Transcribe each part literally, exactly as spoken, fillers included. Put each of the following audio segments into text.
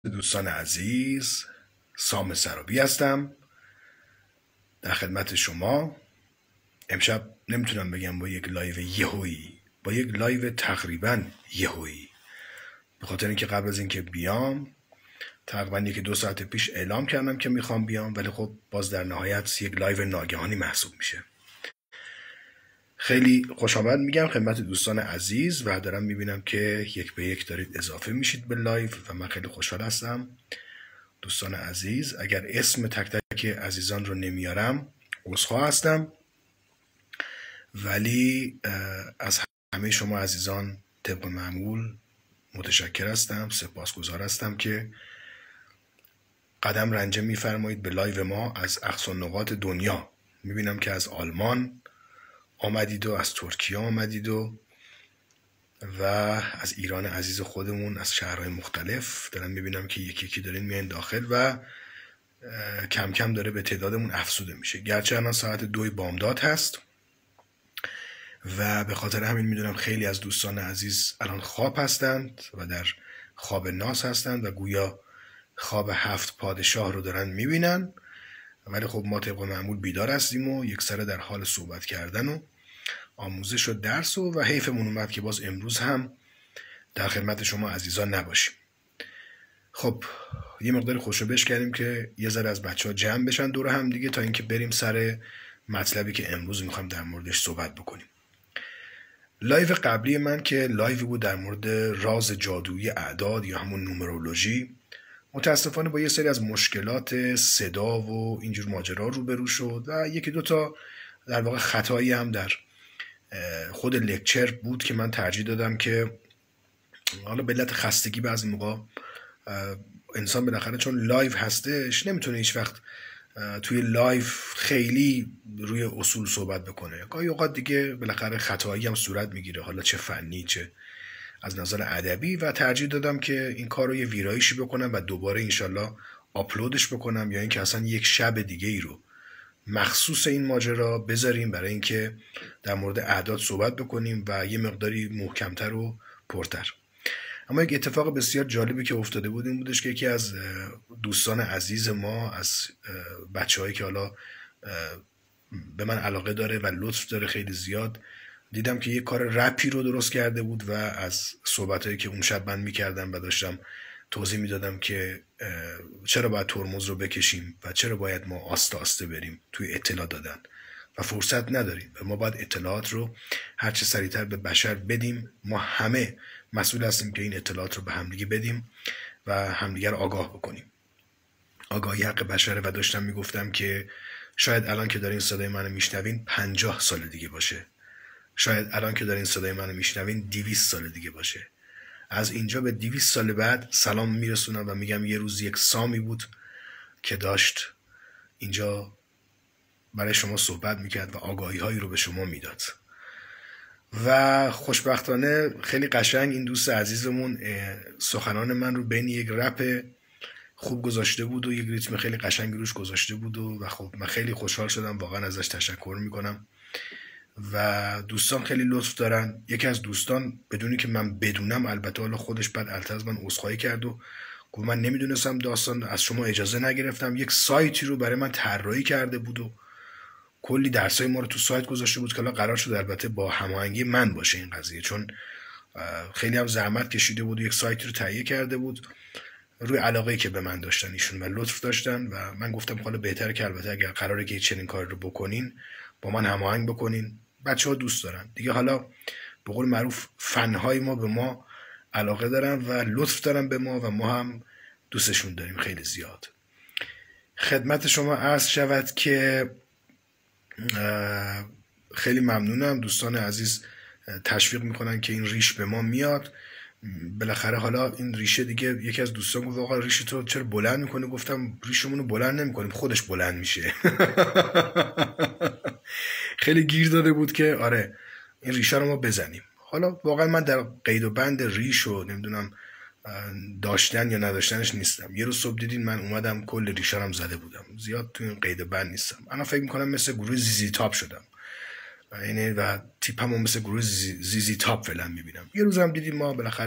دوستان عزیز، سام سرابی هستم در خدمت شما. امشب نمیتونم بگم با یک لایو یهویی، با یک لایو تقریبا یهویی، به خاطر اینکه قبل از اینکه بیام تقریبا یک دو ساعت پیش اعلام کردم که میخوام بیام، ولی خب باز در نهایت یک لایو ناگهانی محسوب میشه. خیلی خوش آمد میگم خدمت دوستان عزیز و دارم میبینم که یک به یک دارید اضافه میشید به لایو و من خیلی خوشحال هستم. دوستان عزیز، اگر اسم تک تک عزیزان رو نمیارم عذرخواه هستم، ولی از همه شما عزیزان طبق معمول متشکر هستم، سپاسگزار هستم که قدم رنجه میفرمایید به لایو ما از اقصا نقاط دنیا. میبینم که از آلمان آمدید و از ترکیه آمدید و و از ایران عزیز خودمون از شهرهای مختلف دارم میبینم که یکی یکی دارین میان داخل و کم کم داره به تعدادمون افزوده میشه، گرچه الان ساعت دوی بامداد هست و به خاطر همین میدونم خیلی از دوستان عزیز الان خواب هستند و در خواب ناس هستند و گویا خواب هفت پادشاه رو دارن میبینن، ولی خب ما طبق معمول بیدار هستیم و یک سره در حال صحبت کردن و آموزش و درس و, و حیفمون اومد که باز امروز هم در خدمت شما عزیزان نباشیم. خب یه مقدار خوشو کردیم که یه ذره از بچه ها جمع بشن دور هم دیگه تا اینکه بریم سر مطلبی که امروز میخوام در موردش صحبت بکنیم. لایو قبلی من که لایو بود در مورد راز جادویی اعداد یا همون نومرولوژی، متاسفانه با یه سری از مشکلات صدا و اینجور ماجرا روبرو شد و یکی دوتا در واقع خطایی هم در خود لکچر بود که من ترجیح دادم که حالا به علت خستگی بعضی موقع انسان بالاخره چون لایو هستش نمیتونه هیچ وقت توی لایو خیلی روی اصول صحبت بکنه، گاهی اوقات دیگه بالاخره خطایی هم صورت میگیره، حالا چه فنی چه از نظر ادبی، و ترجیح دادم که این کار رو یه ویرایشی بکنم و دوباره انشالله آپلودش بکنم یا اینکه اصلا یک شب دیگه ای رو مخصوص این ماجرا بذاریم برای اینکه در مورد اعداد صحبت بکنیم و یه مقداری محکمتر و پرتر. اما یک اتفاق بسیار جالبی که افتاده بود این بودش که یکی از دوستان عزیز ما، از بچه‌هایی که حالا به من علاقه داره و لطف داره خیلی زیاد، دیدم که یه کار رپی رو درست کرده بود و از صحبتایی که اون شب من میکردم و داشتم توضیح میدادم که چرا باید ترمز رو بکشیم و چرا باید ما آسته آسته بریم توی اطلاع دادن و فرصت نداریم و ما باید اطلاعات رو هر چه سریعتر به بشر بدیم. ما همه مسئول هستیم که این اطلاعات رو به همدیگه بدیم و همدیگه رو آگاه بکنیم. آگاهی حق بشره و داشتم میگفتم که شاید الان که دارین صدای منو میشنوین پنجاه سال دیگه باشه، شاید الان که دارین صدای منو میشنوین دویست سال دیگه باشه. از اینجا به دویست سال بعد سلام میرسونم و میگم یه روز یک سامی بود که داشت اینجا برای شما صحبت میکرد و آگاهی هایی رو به شما میداد و خوشبختانه خیلی قشنگ این دوست عزیزمون سخنان من رو بین یک رپ خوب گذاشته بود و یک ریتم خیلی قشنگ روش گذاشته بود و, و خب من خیلی خوشحال شدم، واقعا ازش تشکر میکنم و دوستان خیلی لطف دارن. یکی از دوستان بدونی که من بدونم، البته حالا خودش بعد البته از من عذرخواهی کرد و گفت من نمیدونستم داستان، از شما اجازه نگرفتم، یک سایتی رو برای من طراحی کرده بود و کلی درسای ما رو تو سایت گذاشته بود که الان قرار شد البته با هماهنگی من باشه این قضیه، چون خیلی هم زحمت کشیده بود و یک سایتی رو تهیه کرده بود روی علاقه‌ای که به من داشتن ایشون و لطف داشتن و من گفتم حالا بهتره که البته اگر قراره که چنین کاری رو بکنین با من هماهنگ بکنین، بچه‌ها دوست دارن دیگه، حالا به قول معروف فنهای ما به ما علاقه دارن و لطف دارن به ما و ما هم دوستشون داریم خیلی زیاد. خدمت شما عرض شود که خیلی ممنونم، دوستان عزیز تشویق میکنن که این ریش به ما میاد بالاخره. حالا این ریشه دیگه یکی از دوستان گفت آقا ریش تو چرا بلند میکنه؟ گفتم ریشمون رو بلند نمیکنیم، خودش بلند میشه. خیلی گیر داده بود که آره این ریشه رو ما بزنیم. حالا واقعا من در قید و بند ریش و نمیدونم داشتن یا نداشتنش نیستم. یه روز صبح دیدین من اومدم کل ریشه هم زده بودم، زیاد تو این قید و بند نیستم. انا فکر میکنم مثل گروه زیزی تاپ شدم، یعنی و تیپمو مثل گروه زیزی, زیزی تاپ فعلا میبینم. یه روز هم دیدیم ما بالاخره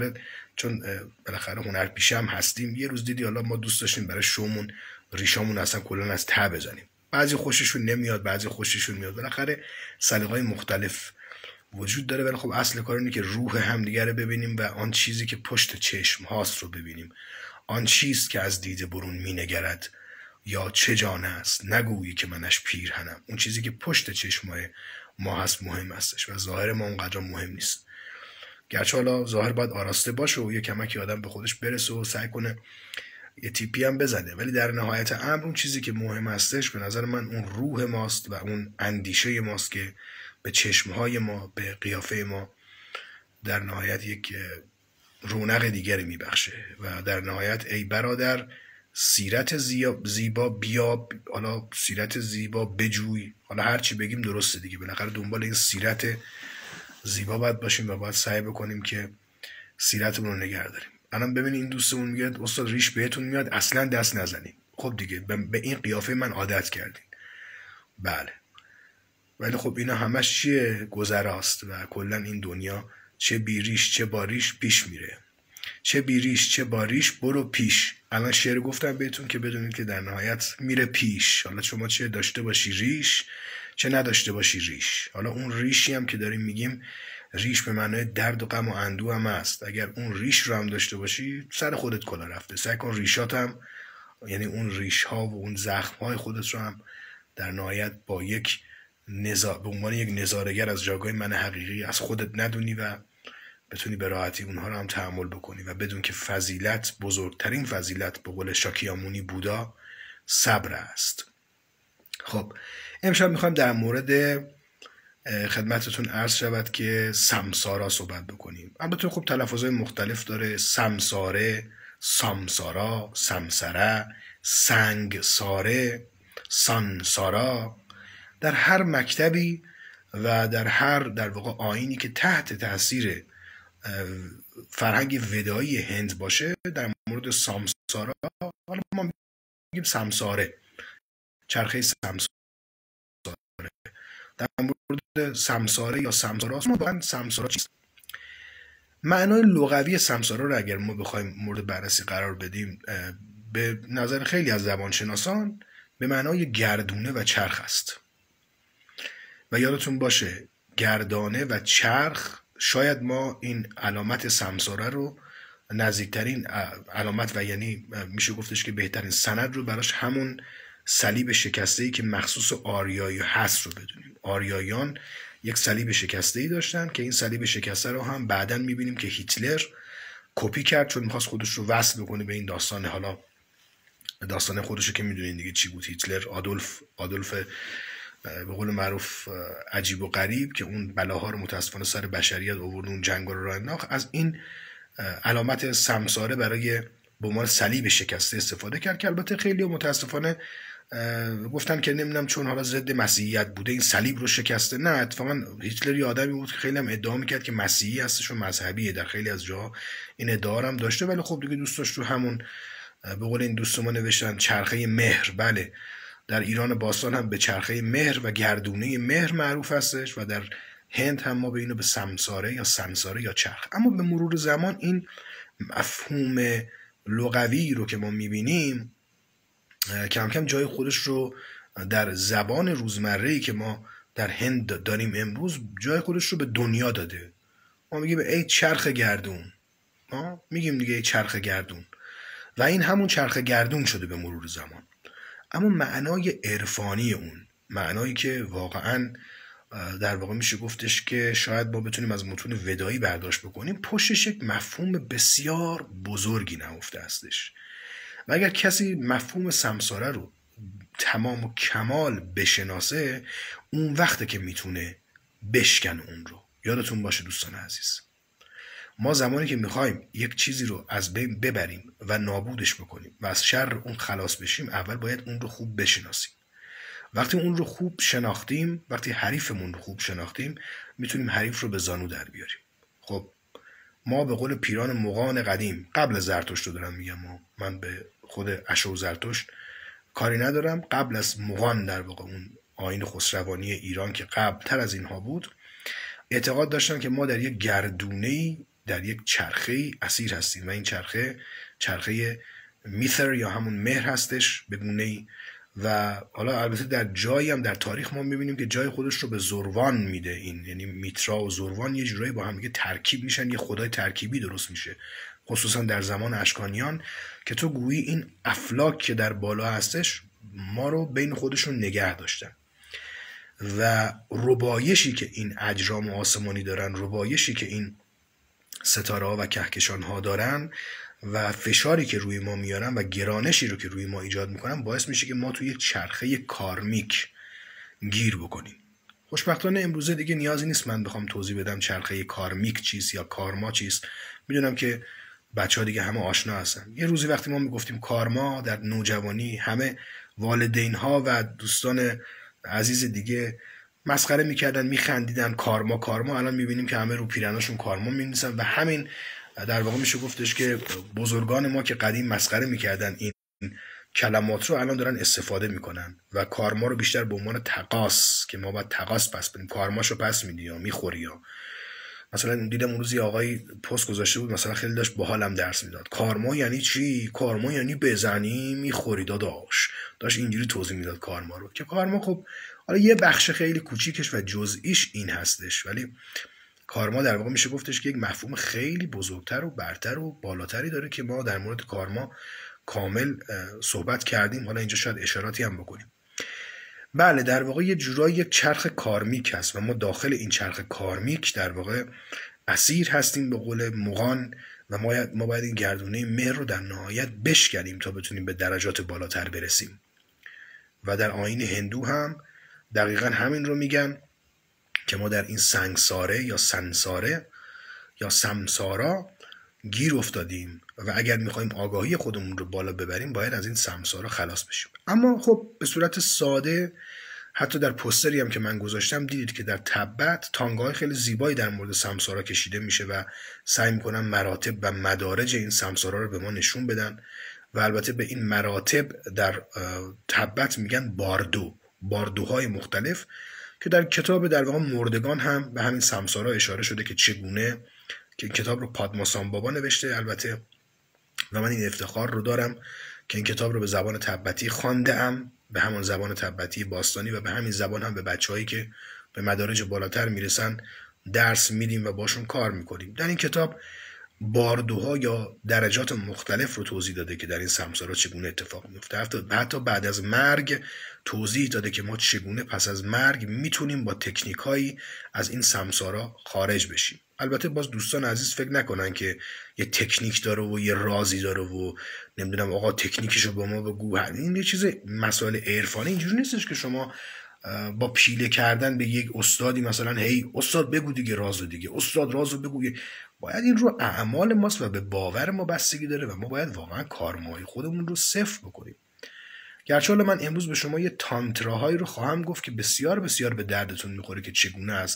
چون بالاخره هنرپیشه هم هستیم. یه روز دیدی حالا ما دوست داشتیم برای شومون ریشامون اصلا کلا از ته بزنیم، بعضی خوششون نمیاد، بعضی خوششون میاد، بالاخره سلیقه‌های مختلف وجود داره. ولی خب اصل کار اینه که روح همدیگه رو ببینیم و آن چیزی که پشت چشم هاست رو ببینیم. آن چیست که از دیده برون مینگرد یا چه جان است نگویی که منش پیرهنم. اون چیزی که پشت چشمای ما هست مهم هستش و ظاهر ما اونقدر مهم نیست. گرچه حالا ظاهر باید آراسته باشه و یه کمکی آدم به خودش برسه و سعی کنه یه تیپی هم بزنه، ولی در نهایت امر اون چیزی که مهم هستش به نظر من اون روح ماست و اون اندیشه ماست که به چشمهای ما، به قیافه ما در نهایت یک رونق دیگری میبخشه. و در نهایت ای برادر سیرت زیبا بیا، حالا سیرت زیبا بجوی، حالا هر چی بگیم درسته دیگه، بالاخره دنبال این سیرت زیبا باید باشیم و باید سعی بکنیم که سیرتمون رو نگه داریم. الان ببین این دوستمون میگه استاد ریش بهتون میاد اصلا دست نزنید. خب دیگه به این قیافه من عادت کردین. بله، ولی خب اینا همش چیه؟ گذراست و کلا این دنیا چه بیریش چه باریش پیش میره. چه بیریش چه باریش برو پیش. الان شعر گفتم بهتون که بدونید که در نهایت میره پیش. حالا شما چه داشته باشی ریش چه نداشته باشی ریش. حالا اون ریشی هم که داریم میگیم ریش به معنای درد و غم و اندوه هم هست. اگر اون ریش رو هم داشته باشی سر خودت کلا رفته. سعی کن ریشات هم، یعنی اون ریش ها و اون زخم های خودت رو هم در نهایت با یک نزا... به عنوان یک نظاره‌گر از جایگاه من حقیقی از خودت ندونی و بتونی به راحتی اونها رو هم تحمل بکنی و بدون که فضیلت، بزرگترین فضیلت به قول شاکیامونی بودا، صبر است. خب امشب میخوایم در مورد خدمتتون عرض شود که سمسارا صحبت بکنیم. البته خب تلفظهای مختلف داره، سمساره، سامسارا، سمسره، سنگساره، سانسارا. در هر مکتبی و در هر در واقع آیینی که تحت تاثیر فرهنگ ودایی هند باشه، در مورد سامسارا، حالا ما میگیم سمساره، چرخه سمساره، در مورد سمساره یا سمسارا، واقعا سمسارا چیست؟ معنای لغوی سمسارا رو اگر ما بخوایم مورد بررسی قرار بدیم، به نظر خیلی از زبانشناسان به معنای گردونه و چرخ است. و یادتون باشه گردانه و چرخ، شاید ما این علامت سمساره رو نزدیکترین علامت و یعنی میشه گفتش که بهترین سند رو براش همون صلیب شکسته‌ای که مخصوص آریایی هست رو بدونیم. آریاییان یک صلیب شکسته‌ای داشتن که این صلیب شکسته رو هم بعداً میبینیم که هیتلر کپی کرد چون میخواست خودش رو وصل بکنه به این داستان. حالا داستان خودش رو که میدونین دیگه چی بود. هیتلر آدولف آدولف به قول معروف عجیب و غریب که اون بلاها رو متاسفانه سر بشریت آورد، اون جنگ رو راه انداخت، از این علامت سمساره برای به عنوان صلیب شکسته استفاده کرد که البته خیلی متاسفانه گفتن که نمیدونم چون حالا ضد مسیحیت بوده این صلیب رو شکسته. نه، اتفاقا هیتلر یه آدمی بود که خیلی هم ادعا میکرد که مسیحی هستش و مذهبیه، در خیلی از جاها این ادعا هم داشته، ولی خب دیگه دوست داشت رو همون به قول این دوست ما نوشتن چرخه مهر. بله، در ایران باستان هم به چرخه مهر و گردونه مهر معروف هستش و در هند هم ما به اینو به سمساره یا سنساره یا چرخ. اما به مرور زمان این مفهوم لغوی رو که ما میبینیم کم کم جای خودش رو در زبان روزمره‌ای که ما در هند داریم امروز جای خودش رو به دنیا داده. ما میگیم ای چرخ گردون، ما میگیم دیگه ای چرخ گردون و این همون چرخ گردون شده به مرور زمان. اما معنای عرفانی اون، معنایی که واقعا در واقع میشه گفتش که شاید ما بتونیم از متون ودایی برداشت بکنیم، پشتش یک مفهوم بسیار بزرگی نهفته هستش. و اگر کسی مفهوم سمساره رو تمام و کمال بشناسه، اون وقته که میتونه بشکن اون رو. یادتون باشه دوستان عزیز، ما زمانی که میخوایم یک چیزی رو از بین ببریم و نابودش بکنیم و از شر اون خلاص بشیم، اول باید اون رو خوب بشناسیم. وقتی اون رو خوب شناختیم، وقتی حریفمون رو خوب شناختیم، میتونیم حریف رو به زانو در بیاریم. خب ما به قول پیران مغان قدیم، قبل از زرتشت رو دارم میگم، ما من به خود اشو زرتشت کاری ندارم، قبل از مغان در واقع اون آیین خسروانی ایران که قبل تر از اینها بود، اعتقاد داشتن که ما در یک گردونه‌ای در یک چرخه اسیر هستیم و این چرخه چرخه میتر یا همون مهر هستش به گونه‌ای. و حالا البته در جایی هم در تاریخ ما میبینیم که جای خودش رو به زروان میده این، یعنی میترا و زروان یه جورایی با هم دیگه ترکیب میشن، یه خدای ترکیبی درست میشه، خصوصا در زمان اشکانیان که تو گویی این افلاک که در بالا هستش ما رو بین خودشون نگه داشتن و ربایشی که این اجرام آسمانی دارن، ربایشی که این ستاره ها و کهکشان ها دارن و فشاری که روی ما میارن و گرانشی رو که روی ما ایجاد میکنن باعث میشه که ما توی یک چرخه کارمیک گیر بکنیم. خوشبختانه امروزه دیگه نیازی نیست من بخوام توضیح بدم چرخه کارمیک چیست یا کارما چیست. میدونم که بچه ها دیگه همه آشنا هستن. یه روزی وقتی ما میگفتیم کارما در نوجوانی، همه والدین ها و دوستان عزیز دیگه مسخره میکردن، میخندیدن، کارما کارما. الان میبینیم که همه رو پیرناشون کارما مینویسن و همین در واقع میشه گفتش که بزرگان ما که قدیم مسخره میکردن این کلمات رو الان دارن استفاده میکنن و کارما رو بیشتر به عنوان تقاس که ما باید تقاس پس بدیم، کارماشو پس میدی یا میخوری. یا مثلا دیدم اون روز یه آقای پست گذاشته بود، مثلا خیلی داشت باحالم درس میداد، کارما یعنی چی؟ کارما یعنی بزنی میخوری داداش. داشت اینجوری توضیح میداد کارما رو که کارما خب حالا یه بخش خیلی کوچیکش و جزئیش این هستش، ولی کارما در واقع میشه گفتش که یک مفهوم خیلی بزرگتر و برتر و بالاتری داره که ما در مورد کارما کامل صحبت کردیم. حالا اینجا شاید اشاراتی هم بکنیم. بله در واقع یه جورایی یک چرخ کارمیک هست و ما داخل این چرخ کارمیک در واقع اسیر هستیم به قول مغان و ما ما باید این گردونه مهر رو در نهایت بشکنیم تا بتونیم به درجات بالاتر برسیم. و در آیین هندو هم دقیقا همین رو میگن که ما در این سنگساره یا سنساره یا سمسارا گیر افتادیم و اگر میخوایم آگاهی خودمون رو بالا ببریم باید از این سمسارا خلاص بشیم. اما خب به صورت ساده، حتی در پوستری هم که من گذاشتم دیدید که در تبت تانگاهای خیلی زیبایی در مورد سمسارا کشیده میشه و سعی میکنن مراتب و مدارج این سمسارا رو به ما نشون بدن و البته به این مراتب در تبت میگن باردو، باردوهای مختلف که در کتاب در واقع مردگان هم به همین سمسارا اشاره شده که چگونه، که این کتاب رو پادماسام بابا نوشته البته و من این افتخار رو دارم که این کتاب رو به زبان تبتی خوانده‌ام، به همون زبان تبتی باستانی و به همین زبان هم به بچه‌هایی که به مدارج بالاتر میرسن درس میدیم و باشون کار میکنیم. در این کتاب باردوها یا درجات مختلف رو توضیح داده که در این سمسارا چگونه اتفاق میفته. حتی بعد از مرگ توضیح داده که ما چگونه پس از مرگ میتونیم با تکنیکایی از این سمسارا خارج بشیم. البته باز دوستان عزیز فکر نکنن که یه تکنیک داره و یه رازی داره و نمیدونم آقا تکنیکشو به ما بگو. این یه چیز مسائل عرفانی اینجوری نیستش که شما با پیله کردن به یک استادی مثلا هی استاد بگو دیگه رازو دیگه، استاد رازو بگو. باید این رو اعمال ماست و به باور ما بستگی داره و ما باید واقعا کارمای خودمون رو صفر بکنیم. گرچه حالا من امروز به شما یه تانتراهایی رو خواهم گفت که بسیار بسیار به دردتون میخوره که چگونه از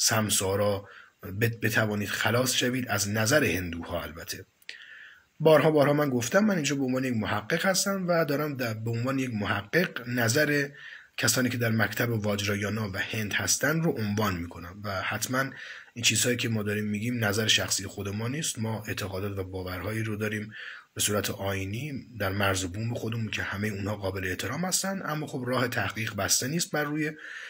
سمسارا بتوانید خلاص شوید از نظر هندوها. البته بارها بارها من گفتم من اینجا به عنوان یک محقق هستم و دارم به عنوان یک محقق نظر کسانی که در مکتب واجرایانا و هند هستن رو عنوان میکنم و حتما این چیزهایی که ما داریم میگیم نظر شخصی خود ما نیست. ما اعتقادات و باورهایی رو داریم به صورت آیینی در مرز بوم خودمون که همه اونها قابل احترام هستن، اما خب راه تحقیق بسته نیست بر روی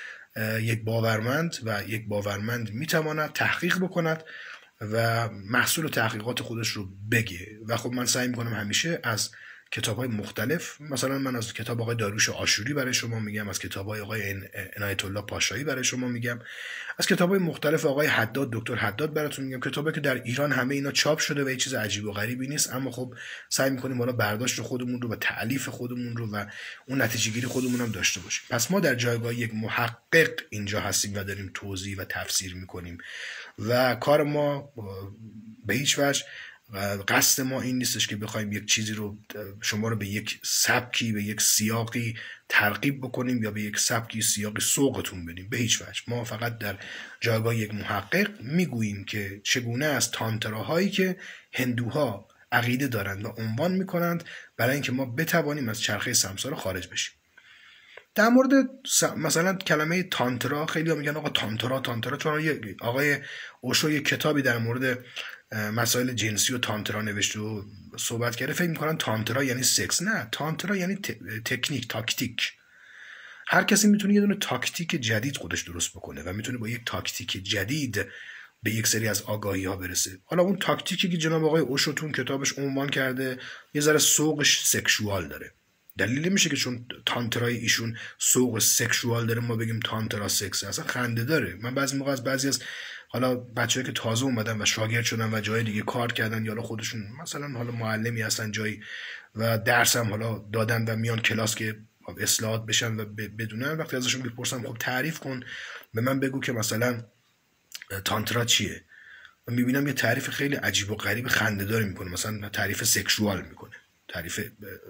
یک باورمند و یک باورمند میتواند تحقیق بکند و محصول تحقیقات خودش رو بگه. و خب من سعی میکنم همیشه از کتاب‌های مختلف، مثلا من از کتاب آقای داریوش آشوری برای شما میگم، از کتاب‌های آقای عنایت الله پاشایی برای شما میگم، از کتاب‌های مختلف آقای حداد، دکتر حداد براتون میگم، کتابی که در ایران همه اینا چاپ شده و هیچ چیز عجیب و غریبی نیست، اما خب سعی می‌کنیم حالا برداشت خودمون رو و تألیف خودمون رو و اون نتیجه‌گیری خودمون هم داشته باشیم. پس ما در جایگاه یک محقق اینجا هستیم و داریم توضیح و تفسیر می‌کنیم و کار ما به هیچ وجه قصد ما این نیستش که بخوایم یک چیزی رو شما رو به یک سبکی، به یک سیاقی ترغیب بکنیم یا به یک سبکی سیاقی سوقتون بدیم، به هیچ وجه. ما فقط در جایگاه یک محقق میگوییم که چگونه از تانتراهایی که هندوها عقیده دارند و عنوان میکنند برای اینکه ما بتوانیم از چرخه سمسارا خارج بشیم. در مورد مثلا کلمه تانترا خیلی ها میگن آقا تانترا تانترا، چون آقای اوشو یک کتابی در مورد مسائل جنسی و تانترا نوشته و صحبت کرده فکر میکنن تانترا یعنی سکس. نه، تانترا یعنی تکنیک، تاکتیک. هر کسی میتونه یه دونه تاکتیک جدید خودش درست بکنه و میتونه با یک تاکتیک جدید به یک سری از آگاهی ها برسه. حالا اون تاکتیکی که جناب آقای اوشو تو کتابش عنوان کرده یه ذره سوقش سکشوال داره. دلیل میشه که چون تانترای ایشون سوق سکشوال داره ما بگیم تانترا سکس. اصلا خنده داره. من بعضی موقع از بعضی از حالا بچه‌ها که تازه اومدن و شاگرد شدن و جای دیگه کار کردن یا خودشون مثلا حالا معلمی هستن جایی و درس هم حالا دادن و میان کلاس که اصلاحات بشن و بدونن، وقتی ازشون میپرسم خب تعریف کن به من بگو که مثلا تانترا چیه، و میبینم یه تعریف خیلی عجیب و غریب خنده‌دار میکنه، مثلا تعریف سکشوال میکنه، تعریف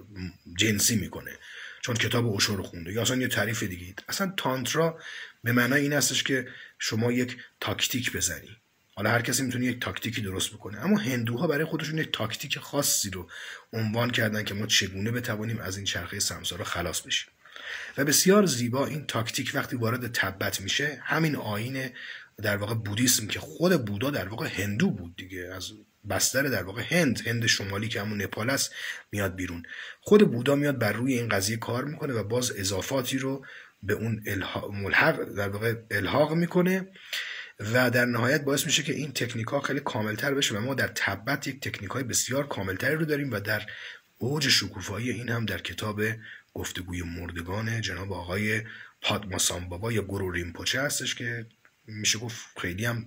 جنسی میکنه چون کتاب اوشو رو خونده، یا اصلا یه تعریف دیگه. اصلا تانترا به معنای این هستش که شما یک تاکتیک بزنی. حالا هر کسی میتونه یک تاکتیکی درست بکنه، اما هندوها برای خودشون یک تاکتیک خاصی رو عنوان کردن که ما چگونه بتوانیم از این چرخه سمسارا خلاص بشیم. و بسیار زیبا این تاکتیک وقتی وارد تبت میشه، همین آیین در واقع بودیسم که خود بودا در واقع هندو بود دیگه، از بستر در واقع هند هند شمالی که همون نپال است میاد بیرون. خود بودا میاد بر روی این قضیه کار میکنه و باز اضافاتی رو به اون ملحق در واقع الحاق میکنه و در نهایت باعث میشه که این تکنیک ها خیلی کاملتر بشه و ما در تبت یک تکنیک های بسیار کاملتری رو داریم. و در اوج شکوفایی این هم در کتاب گفتگوی مردگان جناب آقای پادماسامبابا یا گورو ریمپوچه هستش که میشه گفت خیلی هم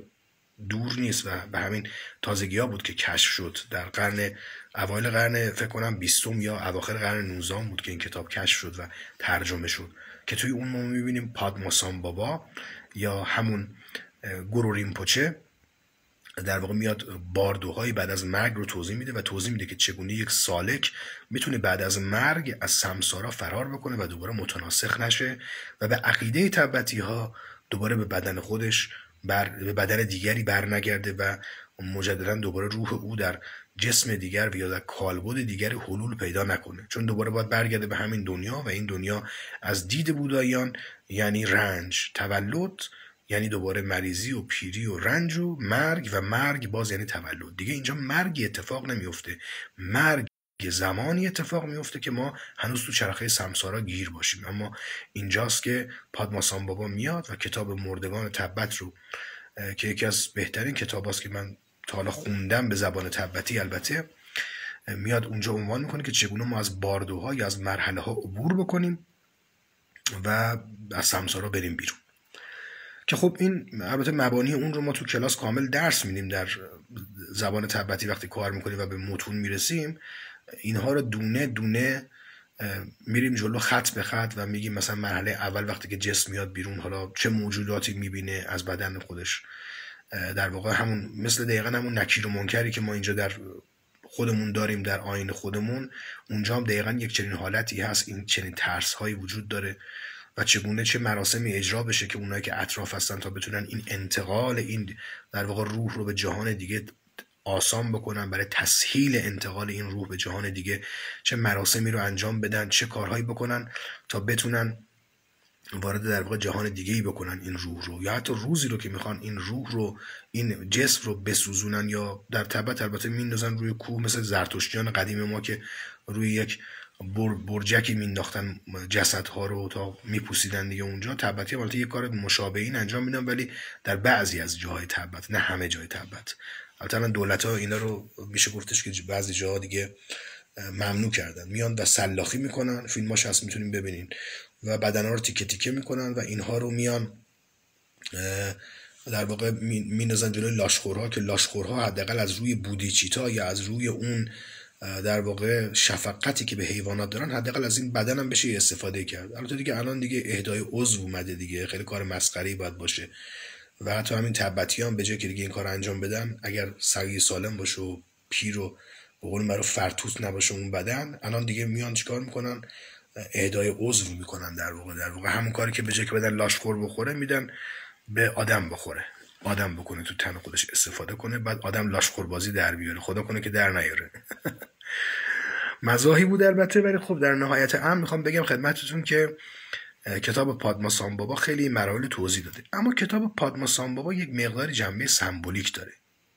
دور نیست و به همین تازگی ها بود که کشف شد. در قرن اوایل قرن فکر کنم بیستم یا اواخر قرن نوزدهم بود که این کتاب کشف شد و ترجمه شد، که توی اون ما میبینیم پادماسامبابا یا همون گورو ریمپوچه در واقع میاد باردوهای بعد از مرگ رو توضیح میده و توضیح میده که چگونه یک سالک میتونه بعد از مرگ از سمسارا فرار بکنه و دوباره متناسخ نشه و به عقیده تبتی ها دوباره به بدن خودش بر به بدن دیگری برنگرده و مجددا دوباره روح او در جسم دیگر و یا در کالبد دیگری حلول پیدا نکنه، چون دوباره باید برگرده به همین دنیا و این دنیا از دید بوداییان یعنی رنج، تولد یعنی دوباره مریضی و پیری و رنج و مرگ، و مرگ باز یعنی تولد. دیگه اینجا مرگی اتفاق نمیفته، مرگ زمانی اتفاق میفته که ما هنوز تو چرخه سمسارا گیر باشیم. اما اینجاست که پادماسامبابا میاد و کتاب مردگان تبت رو که یکی از بهترین کتاب هاست که من تا حالا خوندم به زبان تبتی البته، میاد اونجا عنوان میکنه که چگونه ما از باردوها یا از مرحله ها عبور بکنیم و از سمسارا بریم بیرون. که خب این البته مبانی اون رو ما تو کلاس کامل درس میدیم در زبان تبتی وقتی کار میکنیم و به متون میرسیم، اینها رو دونه دونه میریم جلو خط به خط و میگیم مثلا مرحله اول وقتی که جسم میاد بیرون حالا چه موجوداتی میبینه از بدن خودش، در واقع همون مثل دقیقا همون نکیر و منکری که ما اینجا در خودمون داریم در آیین خودمون، اونجا هم دقیقا یک چنین حالتی هست، این چنین ترس هایی وجود داره و چگونه چه مراسمی اجرا بشه که اونایی که اطراف هستن تا بتونن این انتقال این در واقع روح رو به جهان دیگه آسان بکنن، برای تسهیل انتقال این روح به جهان دیگه چه مراسمی رو انجام بدن، چه کارهایی بکنن تا بتونن وارد در واقع جهان دیگه‌ای بکنن این روح رو، یا حتی روزی رو که میخوان این روح رو این جسم رو بسوزونن یا در تبت البته میندازن روی کوه مثل زرتشتیان قدیم ما که روی یک برجکی مینداختن جسدها رو تا میپوسیدن دیگه. اونجا تبتی البته یک کار مشابه این انجام میدن ولی در بعضی از جاهای تبت، نه همه جای تبت. البته دولت ها اینا رو میشه گفتش که بعضی جاها دیگه ممنوع کردن، میان و سلاخی میکنن، فیلماش هست میتونیم ببینین، و بدنها رو تیکه تیکه میکنن و اینها رو میان در واقع مینازن جلوی لاشخورها که لاشخورها حداقل از روی بودیچیتا یا از روی اون در واقع شفقتی که به حیوانات دارن حداقل از این بدن هم بشه استفاده کرد. البته دیگه الان دیگه اهدای عضو اومده دیگه، خیلی کار مسخره‌ای باید باشه و حتی همین تبتیان به جای که دیگه این کار انجام بدن، اگر سگی سالم باشه و پیر و به قول معروف فرتوت نباشه اون بدن، الان دیگه میان چیکار میکنن؟ اهدای عضو میکنن. در واقع در واقع همون کاری که به جای که بدن لاشخور بخوره میدن به آدم بخوره، آدم بکنه تو تن خودش استفاده کنه، بعد آدم لاشخور بازی در بیاره، خدا کنه که در نیاره. مزاحی بود البته، ولی خب در نهایت امر میخوام بگم خدمتتون که کتاب پادماسامبابا خیلی مراحل توضیح داده، اما کتاب پادماسامبابا یک مقداری جنبه سمبولیک داره.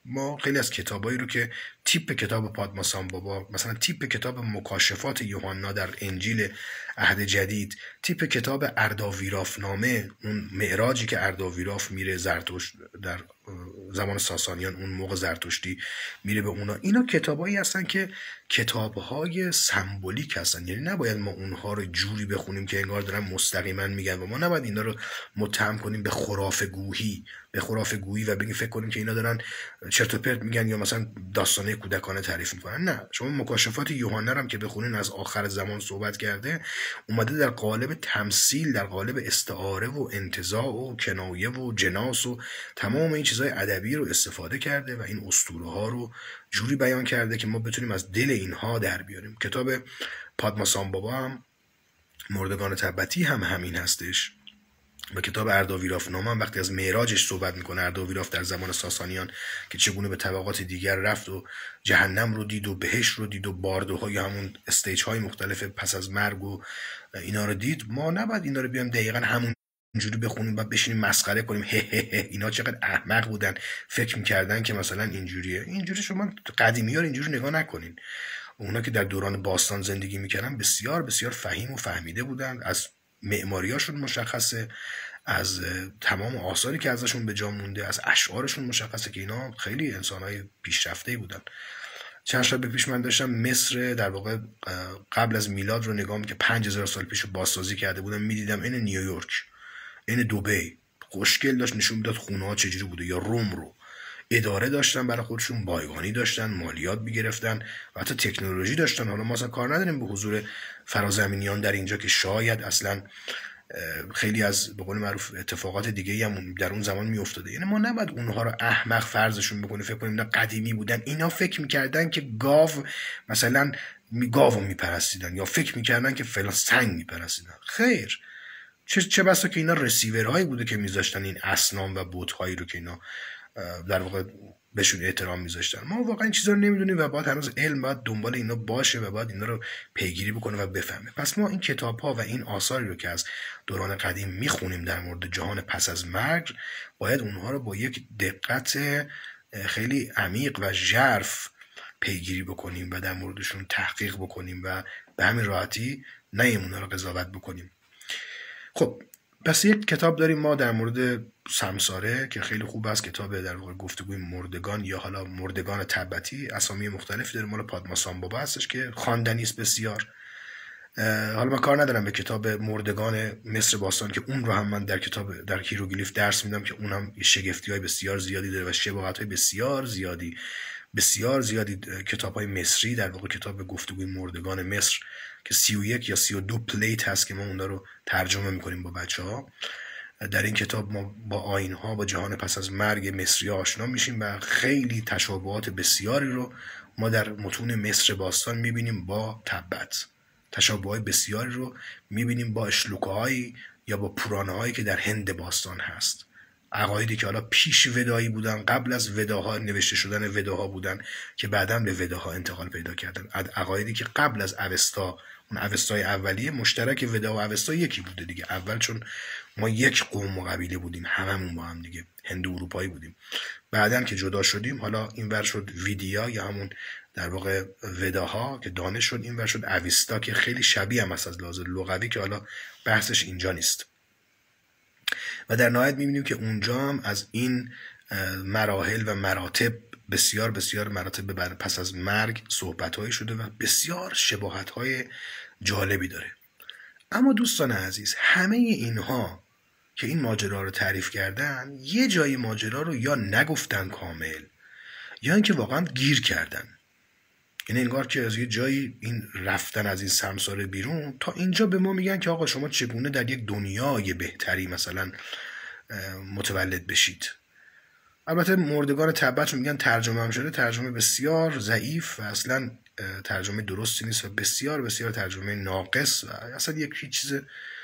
ما خیلی از کتابایی رو که تیپ کتاب پادماسامبابا، مثلا تیپ کتاب مکاشفات یوحنا در انجیل عهد جدید، تیپ کتاب ارداویرافنامه، اون معراجی که ارداویراف میره زرتشت در زمان ساسانیان، اون موقع زرتشتی میره به اونا، اینا کتابایی هستن که کتابهای سمبولیک هستن. یعنی نباید ما اونها رو جوری بخونیم که انگار دارن مستقیما میگن و ما نباید اینا رو متهم کنیم به خرافه گویی به خرافه گویی و بگیم فکر کنیم که اینا دارن چرت و پرت میگن یا مثلا داستانه کودکانه تعریف میکنن. نه، شما مکاشفات یوحنا هم که بخونین، از آخر زمان صحبت کرده، اومده در قالب تمثیل، در قالب استعاره و انتزاع و کنایه و جناس و تمام این چیزهای ادبی رو استفاده کرده و این اسطوره ها رو جوری بیان کرده که ما بتونیم از دل اینها در بیاریم. کتاب پادماسامبابا هم، مردگان تبتی هم همین هستش. و کتاب ارداویرافنامه هم وقتی از معراجش صحبت میکنه، ارداویراف در زمان ساسانیان که چگونه به طبقات دیگر رفت و جهنم رو دید و بهشت رو دید و باردوهای همون استیج های مختلف پس از مرگ و اینا رو دید، ما نباید اینا رو بیام دقیقاً همون اینجوری بخونیم و بشینیم مسخره کنیم هه هه هه اینا چقدر احمق بودن فکر میکردن که مثلا اینجوریه. اینجوری شما قدیمی ها رو اینجوری نگاه نکنین. اونا که در دوران باستان زندگی میکردن بسیار بسیار فهیم و فهمیده بودن، از معماریاشون مشخصه، از تمام آثاری که ازشون به جا مونده، از اشعارشون مشخصه که اینا خیلی انسانهای پیشرفته‌ای بودن. چند شب پیش من داشتم مصر در واقع قبل از میلاد رو نگاه می‌کردم که پنج هزار سال پیش رو بازسازی کرده بودم، می‌دیدم این نیویورک، این دبی خوشگل داشت نشون میداد خونه‌ها چجوری بوده، یا روم رو اداره داشتن برای خودشون، بایگانی داشتن، مالیات میگرفتن و حتی تکنولوژی داشتن. حالا ما اصلا کار نداریم به حضور فرازمینیان در اینجا که شاید اصلا خیلی از به قول معروف اتفاقات دیگه هم در اون زمان میافتاده. یعنی ما نباید اونها رو احمق فرضشون بکنیم، فکر کنیم اینا قدیمی بودن، اینا فکر میکردن که گاو مثلا گاو میپرستیدن، یا فکر میکردن که فلان سنگ میپرستیدن. خیر، چه چه بسا که اینا رسیورهایی بوده که میذاشتن این اصنام و بت‌هایی رو که اینا در واقع بهشون احترام میذاشتن. ما واقعا این چیزا رو نمیدونیم و باید هنوز علم باید دنبال اینا باشه و باید اینا رو پیگیری بکنه و بفهمه. پس ما این کتاب ها و این آثاری رو که از دوران قدیم میخونیم در مورد جهان پس از مرگ، باید اونها رو با یک دقت خیلی عمیق و ژرف پیگیری بکنیم و در موردشون تحقیق بکنیم و به همین راحتی نیم اونها رو قضاوت بکنیم. خب پس یک کتاب داریم ما در مورد سمساره که خیلی خوب است، کتاب در واقع گفتگوی مردگان یا حالا مردگان تبتی، اسامی مختلفی داره، مال پادماسامبابا هستش که خواندنی است بسیار. حالا من کار ندارم به کتاب مردگان مصر باستان که اون رو هم من در کتاب در هیروگلیف درس میدم که اونم شگفتی‌های بسیار زیادی داره و شباهت‌های بسیار زیادی بسیار زیادی کتاب‌های مصری، در واقع کتاب گفتگوی مردگان مصر که سی و یک یا سی و دو پلیت هست که ما اون رو ترجمه میکنیم با بچه‌ها. در این کتاب ما با آیین‌ها، با جهان پس از مرگ مصری آشنا میشیم و خیلی تشابهات بسیاری رو ما در متون مصر باستان میبینیم با تبت. تشابهات بسیاری رو میبینیم با اشلوک‌هایی یا با پورانه‌هایی که در هند باستان هست. عقایدی که حالا پیش ودایی بودن، قبل از وداها نوشته شدن وداها بودن که بعداً به وداها انتقال پیدا کردن. عقایدی که قبل از اوستا، اون اوستای اولیه، مشترک ودا و اوستا یکی بوده دیگه. اول چون ما یک قوم و قبیله بودیم، هممون با هم دیگه هندو اروپایی بودیم. بعداً که جدا شدیم، حالا اینور شد ویدیا یا همون در واقع وداها که دانش شد، اینور شد اوستا که خیلی شبیه هم است از لحاظ لغوی که حالا بحثش اینجا نیست. و در نهایت می‌بینیم که اونجا هم از این مراحل و مراتب بسیار بسیار مراتب پس از مرگ صحبت‌هایی شده و بسیار شباهت‌های جالبی داره. اما دوستان عزیز، همه اینها که این ماجرا رو تعریف کردن، یه جایی ماجرا رو یا نگفتن کامل یا اینکه واقعا گیر کردن. یعنی انگار که از یه جایی این رفتن از این سمساره بیرون تا اینجا به ما میگن که آقا شما چگونه در یک دنیای بهتری مثلا متولد بشید. البته مردگان تبت میگن ترجمه هم شده، ترجمه بسیار ضعیف و اصلا ترجمه درستی نیست و بسیار بسیار ترجمه ناقص و اصلا یک چیز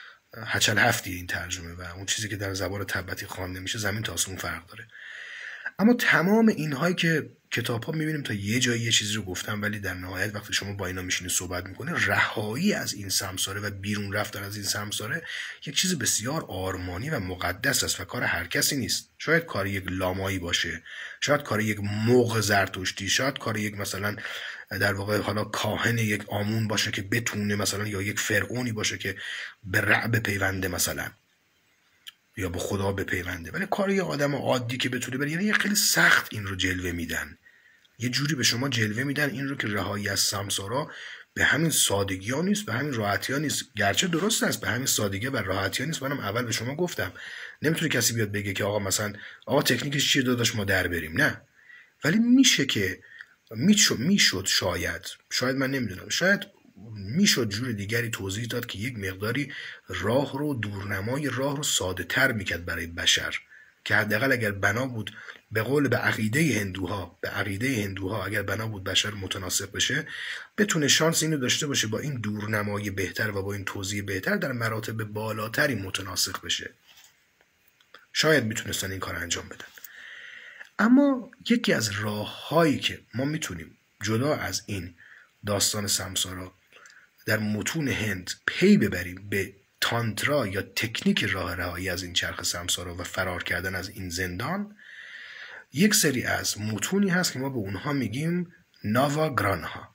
هچل هفتی این ترجمه و اون چیزی که در زبان تبتی خوانده میشه زمین تا آسمون فرق داره. اما تمام اینهایی که کتاب ها میبینیم تا یه جایی یه چیزی رو گفتم، ولی در نهایت وقتی شما با اینا میشینی صحبت میکنه، رهایی از این سمساره و بیرون رفتن از این سمساره یک چیز بسیار آرمانی و مقدس است و کار هر کسی نیست. شاید کار یک لامایی باشه، شاید کار یک موغ زرتشتی، شاید کار یک مثلا در واقع حالا کاهن یک آمون باشه که بتونه مثلا، یا یک فرعونی باشه که به رعب پیونده مثلا، یا به خدا بپیونده. ولی کار یه آدم عادی که بتونه بره، یعنی خیلی سخت این رو جلوه میدن، یه جوری به شما جلوه میدن این رو که رهایی از سمسارا به همین سادگی ها نیست، به همین راحتی ها نیست. گرچه درست است به همین سادگی و راحتی ها نیست. منم اول به شما گفتم نمیتونه کسی بیاد بگه که آقا مثلا آقا تکنیکش چیه داداش ما در بریم، نه. ولی میشه که میشد میشد شاید شاید من نمیدونم، شاید میشد جور دیگری توضیح داد که یک مقداری راه رو، دورنمای راه رو ساده تر میکرد برای بشر، که حداقل اگر بنا بود به قول به عقیده هندوها به عقیده هندوها اگر بنا بود بشر متناسق بشه، بتونه شانس اینو داشته باشه با این دورنمای بهتر و با این توضیح بهتر در مراتب بالاتری متناسق بشه. شاید میتونستن این کار انجام بدن. اما یکی از راههایی که ما میتونیم جدا از این داستان سمسارا در متون هند پی ببریم به تانترا یا تکنیک راه رهایی از این چرخ سمسارا و فرار کردن از این زندان، یک سری از متونی هست که ما به اونها میگیم ناوا گرانها.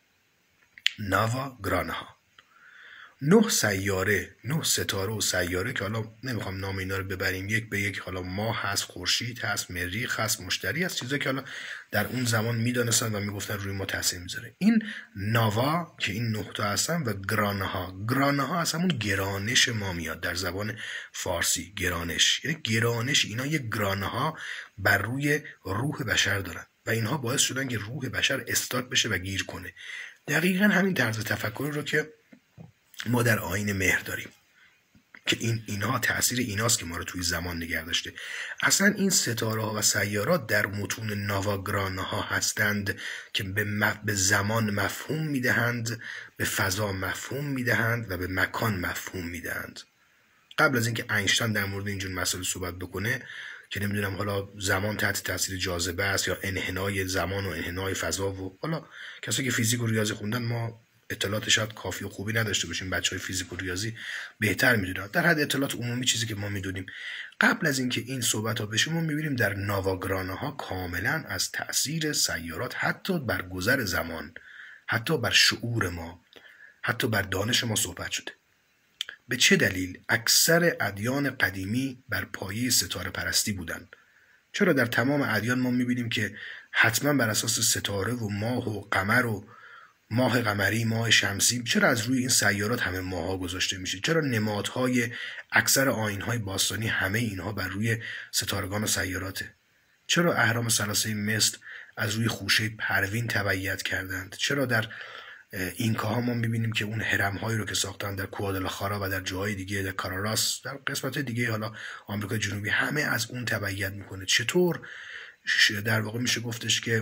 ناوا گرانها نه سیاره، نه ستاره و سیاره که حالا نمیخوام نام اینا رو ببریم یک به یک، حالا ماه هست، خورشید هست، مریخ هست، مشتری هست، چیزایی که حالا در اون زمان میدانستن و میگفتن روی ما تاثیر میذاره. این ناوا که این نه تا هستن و گرانها، گرانها از همون گرانش ما میاد در زبان فارسی. گرانش یعنی گرانش، اینا یک گرانها بر روی روح بشر دارن و اینها باعث شدن که روح بشر استارت بشه و گیر کنه. دقیقاً همین طرز تفکر رو که ما در آیین مهر داریم که این اینها تأثیر ایناست که ما رو توی زمان نگه داشته. اصلا این ستاره ها و سیارات در متون ناواگرانه ها هستند که به, مف... به زمان مفهوم میدهند، به فضا مفهوم میدهند و به مکان مفهوم میدهند. قبل از اینکه اینشتین در مورد اینجور مسائل صحبت بکنه که نمیدونم حالا زمان تحت تاثیر جاذبه است یا انحنای زمان و انحنای فضا، و حالا کسایی که فیزیک و ریاضی خوندن ما اطلاعات شاید کافی و خوبی نداشته باشیم، بچهای فیزیک و ریاضی بهتر میدونن. در حد اطلاعات عمومی چیزی که ما میدونیم، قبل از اینکه این صحبت ها بشه ما میبینیم در ناواگرانه ها کاملا از تأثیر سیارات حتی بر گذر زمان، حتی بر شعور ما، حتی بر دانش ما صحبت شده. به چه دلیل؟ اکثر ادیان قدیمی بر پایه ستاره پرستی بودند. چرا در تمام ادیان ما میبینیم که حتما بر اساس ستاره و ماه و قمر و ماه قمری، ماه شمسی، چرا از روی این سیارات همه ماها گذاشته میشه؟ چرا نمادهای اکثر آیین‌های باستانی همه اینها بر روی ستارگان و سیاراته؟ چرا اهرام ثلاثه مصر از روی خوشه پروین تبعیت کردند؟ چرا در اینکاها ما میبینیم که اون هرم‌هایی رو که ساختن در کوادالاخارا و در جاهای دیگه، در کاراراس، در قسمت دیگه حالا آمریکای جنوبی، همه از اون تبعیت میکنه؟ چطور در واقع میشه گفتش که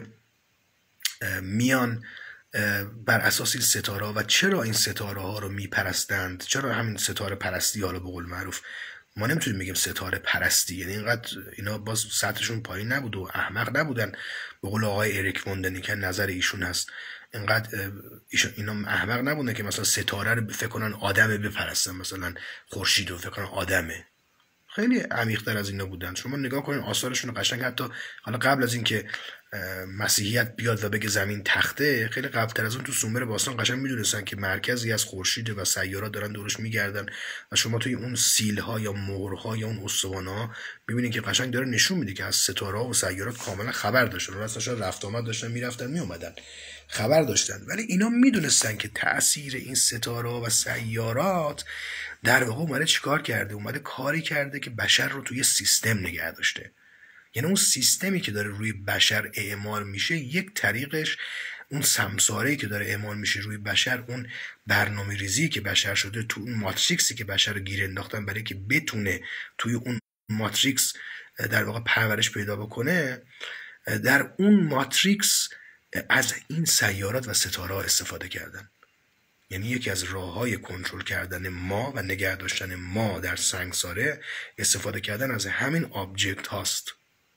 میان بر اساس این ستاره ها و چرا این ستاره ها رو میپرستند؟ چرا همین ستاره پرستی، حالا به قول معروف ما نمیتونیم بگیم ستاره پرستی، یعنی اینقدر اینا باز سطحشون پایین نبود و احمق نبودن. به قول آقای اریک فوندنی که نظر ایشون هست، اینقدر ایشون اینا احمق نبودن که مثلا ستاره رو فکر کنن آدمه بپرستن، مثلا خورشید رو فکر کنن آدمه. خیلی عمیق‌تر از اینا بودن. شما نگاه کنین آثارشون رو قشنگ، حتی حالا قبل از اینکه مسیحیت بیاد و بگه زمین تخته، خیلی قبل‌تر از اون تو سومر باستان قشنگ میدونستن که مرکزی از خورشید و سیارات دارن دورش میگردن و شما توی اون سیل‌ها یا مهرها یا اون استوانه‌ها میبینید که قشنگ داره نشون میده که از ستاره‌ها و سیارات کاملا خبر داشتن، راستش شاید رفت آمد داشتن، میرفتن میومدن، خبر داشتن. ولی اینا میدونستن که تأثیر این ستاره و سیارات در واقع اومده چیکار کرده؟ اومده کاری کرده که بشر رو توی سیستم نگه داشته. یعنی اون سیستمی که داره روی بشر اعمال میشه، یک طریقش اون سمساره‌ای که داره اعمال میشه روی بشر، اون برنامه ریزی که بشر شده تو اون ماتریکسی که بشر رو گیر انداختن برای که بتونه توی اون ماتریکس در واقع پرورش پیدا بکنه، در اون ماتریکس از این سیارات و ستاره ها استفاده کردن. یعنی یکی از راه‌های کنترل کردن ما و نگه داشتن ما در سنگساره استفاده کردن از همین آبجکت هاست،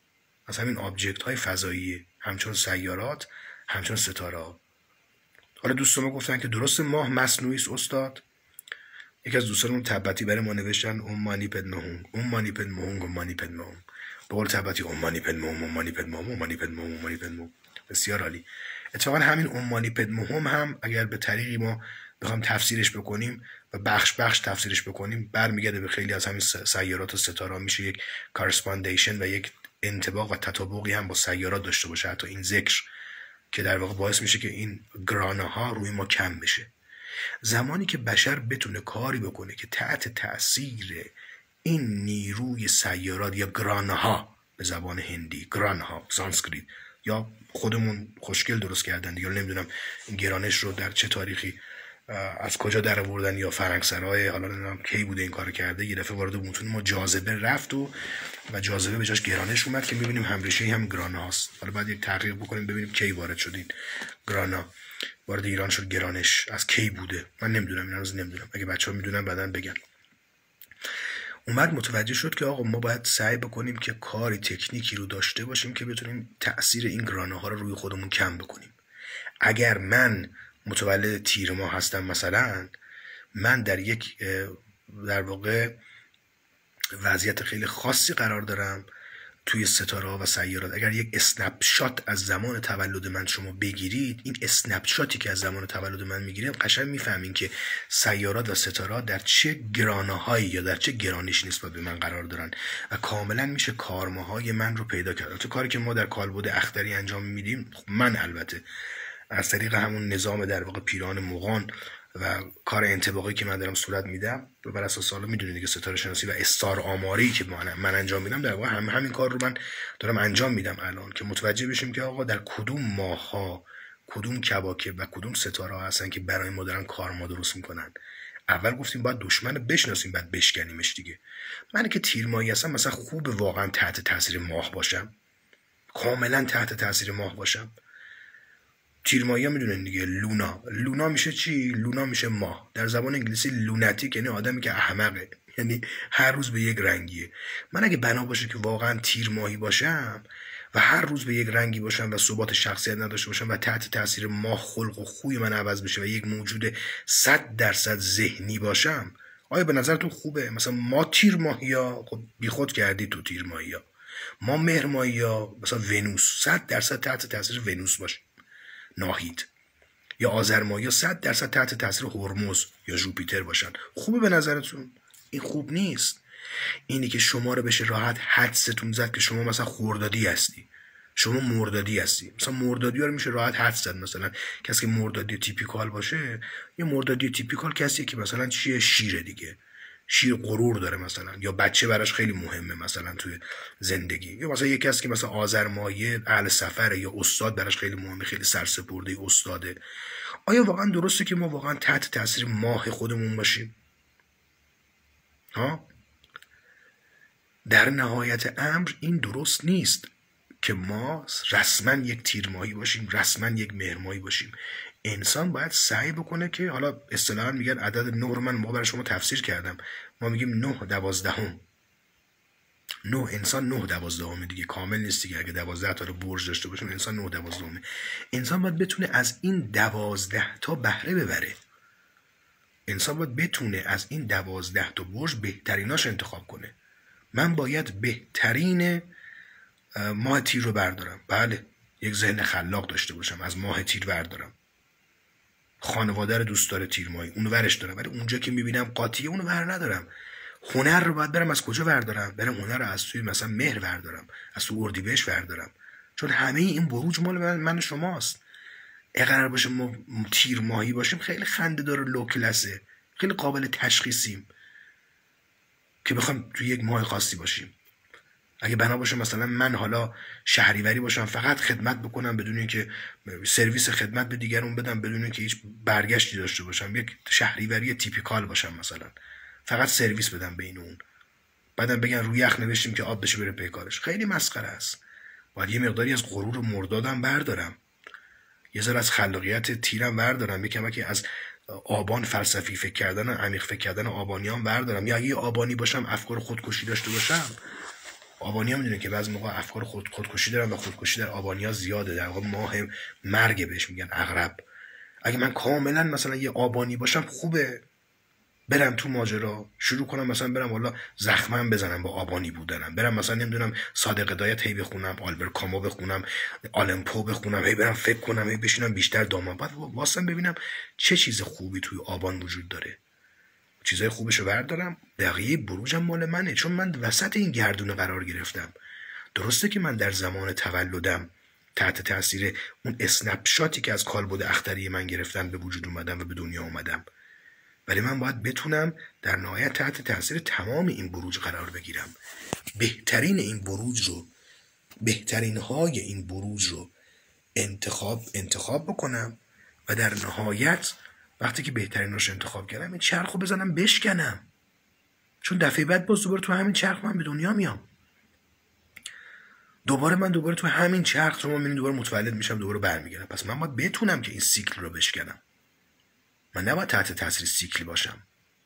از همین آبجکت های فضایی، همچون سیارات، همچون ستاره ها. حالا دوستان ما گفتن که درست ماه مصنوعی است استاد. یکی از دوستانمون تبتی برای ما نوشتن اون مانی پد مهونگ، اون مانی پد مهونگ، اون مانی پد مهونگ. به قول تبتی اون مانی پد مهونگ، اون مانی پد مهونگ، اون مانی پد مهونگ، اون مانی پد مهونگ. بسیار عالی. اتفاقا همین اون مانی پد مهونگ هم اگر به طریقی ما بخوام تفسیرش بکنیم و بخش بخش تفسیرش بکنیم، برمیگرده به خیلی از همین سیارات و ستاره. میشه یک کارسپاندیشن و یک انطباق و تطابقی هم با سیارات داشته باشه، حتی این ذکر، که در واقع باعث میشه که این گرانه ها روی ما کم بشه. زمانی که بشر بتونه کاری بکنه که تحت تأثیر این نیروی سیارات یا گرانه ها، به زبان هندی گرانه ها، سانسکریت، یا خودمون خوشگل درست کردن دیگه، نمیدونم این گرانش رو در چه تاریخی از کجا در آوردن، یا فرنگسرای حالا نمیدونم کی بوده این کارو کرده، یه دفعه وارد متون ما جاذبه رفت و و جاذبه به جاش گرانش اومد که میبینیم همریشه هم گرانه هاست. حالا بعد یک تحقیق بکنیم ببینیم کی وارد شد این گرانا، وارد ایران شد گرانش از کی بوده، من نمیدونم، اینا رو نمیدونم، اگه بچه‌ها میدونن بعداً بگن. اومد متوجه شد که آقا ما باید سعی بکنیم که کاری تکنیکی رو داشته باشیم که بتونیم تأثیر این گرانه ها رو روی خودمون کم بکنیم. اگر من متولد تیر ماه هستم مثلا، من در یک در واقع وضعیت خیلی خاصی قرار دارم توی ستاره ها و سیارات. اگر یک اسنپ شات از زمان تولد من شما بگیرید، این اسنپ شاتی که از زمان تولد من میگیرید، قشنگ میفهمین که سیارات و ستاره ها در چه گرانه‌هایی یا در چه گرانشی نسبت به من قرار دارن و کاملا میشه کارماهای من رو پیدا کرد. تو کاری که ما در کالبد اختری انجام میدیم، من البته از طریق همون نظام در واقع پیران مغان و کار انطباقی که من دارم صورت میدم، و بر اساس حالا میدونید دیگه ستاره شناسی و استار آماری که من انجام میدم، در واقع هم همین کار رو من دارم انجام میدم الان، که متوجه بشیم که آقا در کدوم ماه ها، کدوم کواکب و کدوم ستاره ها هستن که برای ما دارن کار ما درست میکنن. اول گفتیم باید دشمن رو بشناسیم، بعد بشکنیمش دیگه. من که تیر ماهی هستم، مثلا خوب واقعا تحت تاثیر ماه باشم، کاملا تحت تاثیر ماه باشم. تیر ماهی ها میدونن دیگه، لونا لونا میشه چی؟ لونا میشه ماه. در زبان انگلیسی لوناتیک یعنی آدمی که احمقه، یعنی هر روز به یک رنگیه. من اگه بنا باشه که واقعا تیر ماهی باشم و هر روز به یک رنگی باشم و ثبات شخصیت نداشته باشم و تحت تاثیر ماه خلق و خوی من عوض بشه و یک موجود صد درصد ذهنی باشم، آیا به نظرتون خوبه؟ مثلا ما تیر ماهی ها، خب بیخود کردی تو تیر ماهی ها. ما مهر ماهی ها، مثلا ونوس، صد درصد تحت تاثیر ونوس باشه، ناهید، یا آذر ماهی ها صد درصد تحت تاثیر هرمز یا ژوپیتر باشن. خوبه به نظرتون؟ این خوب نیست. اینی که شما رو بشه راحت حدستون زد که شما مثلا خردادی هستی، شما مردادی هستی. مثلا مردادی ها رو میشه راحت حدس زد. مثلا کسی که مردادی تیپیکال باشه، یه مردادی تیپیکال کسیه که مثلا چیه؟ شیره دیگه، شیر غرور داره مثلا، یا بچه براش خیلی مهمه مثلا توی زندگی، یا مثلا یه کسی که مثلا آذر ماهی اهل سفره، یا استاد براش خیلی مهمه، خیلی سرسپرده استاده. آیا واقعا درسته که ما واقعا تحت تاثیر ماه خودمون باشیم؟ ها؟ در نهایت امر این درست نیست که ما رسما یک تیر ماهی باشیم، رسما یک مهر ماهی باشیم. انسان باید سعی بکنه که، حالا اصطلاحاً میگن عدد نه رو من موقع برای شما تفسیر کردم، ما میگیم نه دوازدهم. نه انسان نه دوازدهمه دیگه، کامل نیست دیگه. اگه دوازده تا رو برج داشته باشیم، انسان نه دوازدهمه. انسان باید بتونه از این دوازده تا بهره ببره. انسان باید بتونه از این دوازده تا برج بهتریناش انتخاب کنه. من باید بهترین ماه تیر رو بردارم، بله، یک ذهن خلاق داشته باشم، از ماه تیر بردارم. خانواده رو دوست داره تیر ماهی، اونو ورش دارم، ولی اونجا که میبینم قاطیه اونو ور ندارم. هنر رو باید برم از کجا بردارم؟ برم هنر رو از توی مثلا مهر بردارم، از تو اردیبهشت بردارم، چون همه این بروج مال من, من شماست. اگر باشه ما تیر ماهی باشیم، خیلی خنده داره، لو کلاسه، خیلی قابل تشخیصیم که بخوام توی یک ماه خاصی باشیم. اگه بنا باشه مثلا من حالا شهریوری باشم، فقط خدمت بکنم بدون اینکه سرویس خدمت به دیگرون بدم، بدون اینکه هیچ برگشتی داشته باشم، یک شهریوری تیپیکال باشم مثلا، فقط سرویس بدم بین اون، بعدم بگن روی یخ نوشتیم که آب بشه بره پی کارش، خیلی مسخره است. باید یه مقداری از غرور مردادم بردارم، یه ذره از خلاقیت تیرم بردارم، یه کمکی از آبان فلسفی فکر کردن، عمیق فکر کردن آبانیان بردارم. یا اگه آبانی باشم افکار خودکشی داشته باشم، آبانی ها میدونه که بعضی موقع افکار خود خودکشی دارن و خودکشی در آبانی ها زیاده، در واقع ماه مرگ بهش میگن، عقرب. اگه من کاملا مثلا یه آبانی باشم خوبه، برم تو ماجرا شروع کنم مثلا برم والا زخمم بزنم با آبانی بودنم، برم مثلا نمیدونم صادق هدایت هی بخونم، آلبر کامو بخونم، آلن پو بخونم، هی برم فکر کنم، هی بشینم بیشتر دامم، بعد واسم ببینم چه چیز خوبی توی آبان وجود داره، چیزای خوبشو بردارم. دقیقه بروجم مال منه، چون من وسط این گردونه قرار گرفتم. درسته که من در زمان تولدم تحت تاثیر اون اسنپ شاتی که از کالبد اختری من گرفتن به وجود اومدم و به دنیا اومدم، ولی من باید بتونم در نهایت تحت تاثیر تمام این بروج قرار بگیرم. بهترین این بروج رو، بهترین های این بروج رو انتخاب انتخاب بکنم و در نهایت وقتی که بهترین روش انتخاب کردم این چرخ رو بزنم بشکنم، چون دفعه بعد باز دوباره تو همین چرخ من به دنیا میام. دوباره من دوباره تو همین چرخ شما میبینید دوباره متولد میشم، دوباره برمیگردم. پس من باید بتونم که این سیکل رو بشکنم. من نباید تحت تاثیر سیکل باشم.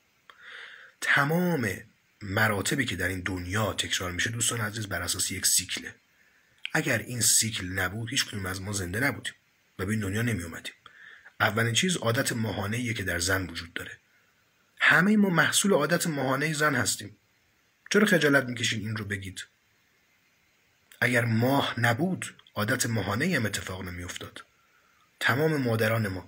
تمام مراتبی که در این دنیا تکرار میشه دوستان عزیز بر اساس یک سیکله. اگر این سیکل نبود هیچ کدوم از ما زنده نبودیم و به این دنیا نمی اومدیم. اولین چیز عادت ماهانه‌ایه که در زن وجود داره. همه ما محصول عادت ماهانه زن هستیم. چرا خجالت میکشین این رو بگید؟ اگر ماه نبود عادت ماهانه هم اتفاق نمیافتاد. تمام مادران ما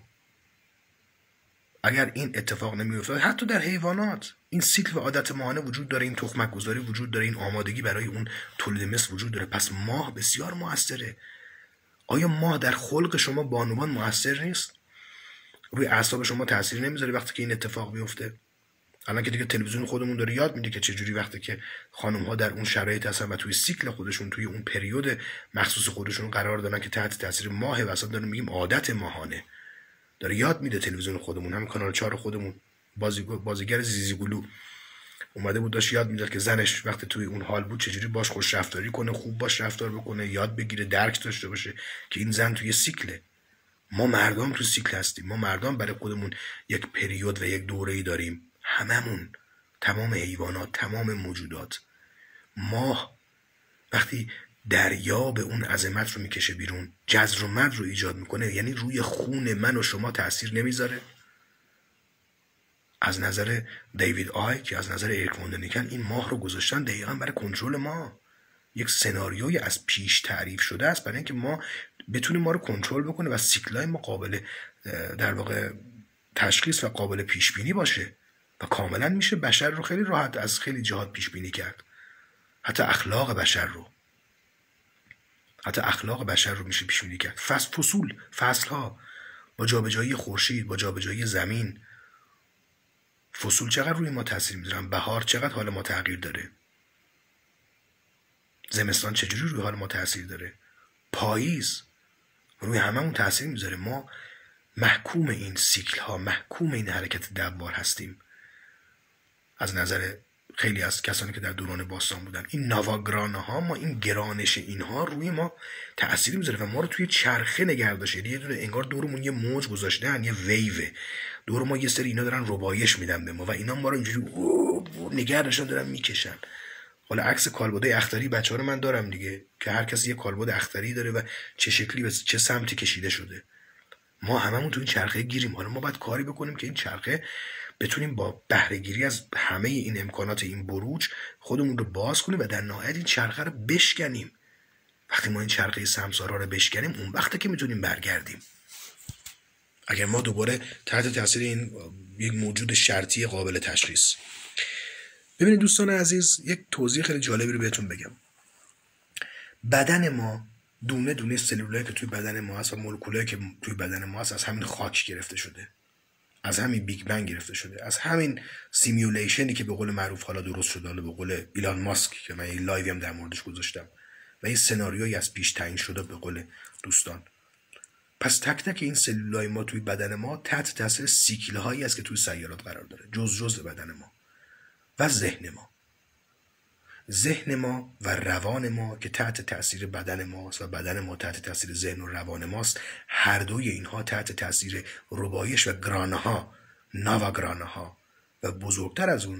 اگر این اتفاق نمیافتاد، حتی در حیوانات این سیکل و عادت ماهانه وجود داره، این تخمک گذاری وجود داره، این آمادگی برای اون تولید مثل وجود داره. پس ماه بسیار موثره. آیا ماه در خلق شما بانوان موثر نیست؟ روی اعصاب شما تاثیر نمیذاره وقتی که این اتفاق میفته؟ الان که دیگه تلویزیون خودمون داره یاد میده که چجوری وقتی که خانم ها در اون شرایط هستن و توی سیکل خودشون توی اون پریود مخصوص خودشون قرار دارن که تحت تاثیر ماه و اصلا داریم میگیم عادت ماهانه، داره یاد میده تلویزیون خودمون. همین کانال چهار خودمون بازی بازیگر زیزیگلو اومده بود داشت یاد میداد که زنش وقتی توی اون حال بود چجوری باش خوش رفتاری کنه، خوب باش رفتار بکنه، یاد بگیره، درک داشته باشه که این زن توی سیکله. ما مردم تو سیکل هستیم. ما مردم برای خودمون یک پریود و یک دوره‌ای داریم. هممون، تمام حیوانات، تمام موجودات. ماه وقتی دریا به اون عظمت رو میکشه بیرون، جزر و مد رو ایجاد میکنه، یعنی روی خون من و شما تأثیر نمیذاره. از نظر دیوید آی که از نظر اریک وان دانیکن این ماه رو گذاشتن دقیقاً برای کنترل ما. یک سناریوی از پیش تعریف شده است برای اینکه ما بتونیم ما رو کنترل بکنه و سیکلای ما قابل در واقع تشخیص و قابل پیش بینی باشه و کاملا میشه بشر رو خیلی راحت از خیلی جهات پیش بینی کرد. حتی اخلاق بشر رو حتی اخلاق بشر رو میشه پیش بینی کرد. فصل فصول فصل ها با جابجایی خورشید، با جابجایی زمین، فصول چقدر روی ما تاثیر میذارن، بهار چقدر حال ما تغییر داره، زمستان چجوری روی حال ما تاثیر داره، پاییز روی هممون تاثیر میذاره. ما محکوم این سیکل ها، محکوم این حرکت دوار هستیم. از نظر خیلی از کسانی که در دوران باستان بودن، این نواگرانه ها، ما این گرانش اینها روی ما تأثیر میذاره و ما رو توی چرخه نگه داشته. یه دونه انگار دورمون یه موج گذاشتن، یه ویوه دور ما، یه سری اینا دارن ربایش میدن به ما و اینا ما رو اینجوری نگه داشتن، دارن میکشن. حالا عکس کالبد اختری بچه‌ها رو من دارم دیگه که هر کسی یه کالبد اختری داره و چه شکلی و چه سمتی کشیده شده. ما هممون تو این چرخه گیریم. حالا ما باید کاری بکنیم که این چرخه بتونیم با بهره‌گیری از همه این امکانات این بروج خودمون رو باز کنیم و در نهایت این چرخه رو بشکنیم. وقتی ما این چرخه سمسارا رو بشکنیم اون وقته که میتونیم برگردیم. اگر ما دوباره تحت تاثیر این یک موجود شرطی قابل تشخیص. ببینید دوستان عزیز، یک توضیح خیلی جالبی رو بهتون بگم. بدن ما دونه دونه سلولایی که توی بدن ما هست و مولکولایی که توی بدن ما هست از همین خاک گرفته شده، از همین بیگ بنگ گرفته شده، از همین سیمیولیشنی که به قول معروف حالا درست شده، حالا به قول ایلان ماسک که من این لایوی هم در موردش گذاشتم، و این سناریویی از پیش تعیین شده به قول دوستان. پس تک تک این سلولای ما توی بدن ما تحت تاثیر سیکل هایی است که توی سیارات قرار داره، جز جز بدن ما و ذهن ما. ذهن ما و روان ما که تحت تاثیر بدن ماست و بدن ما تحت تاثیر ذهن و روان ماست، هر دوی اینها تحت تاثیر ربایش و گرانه ها، ناواگرانه ها و بزرگتر از اون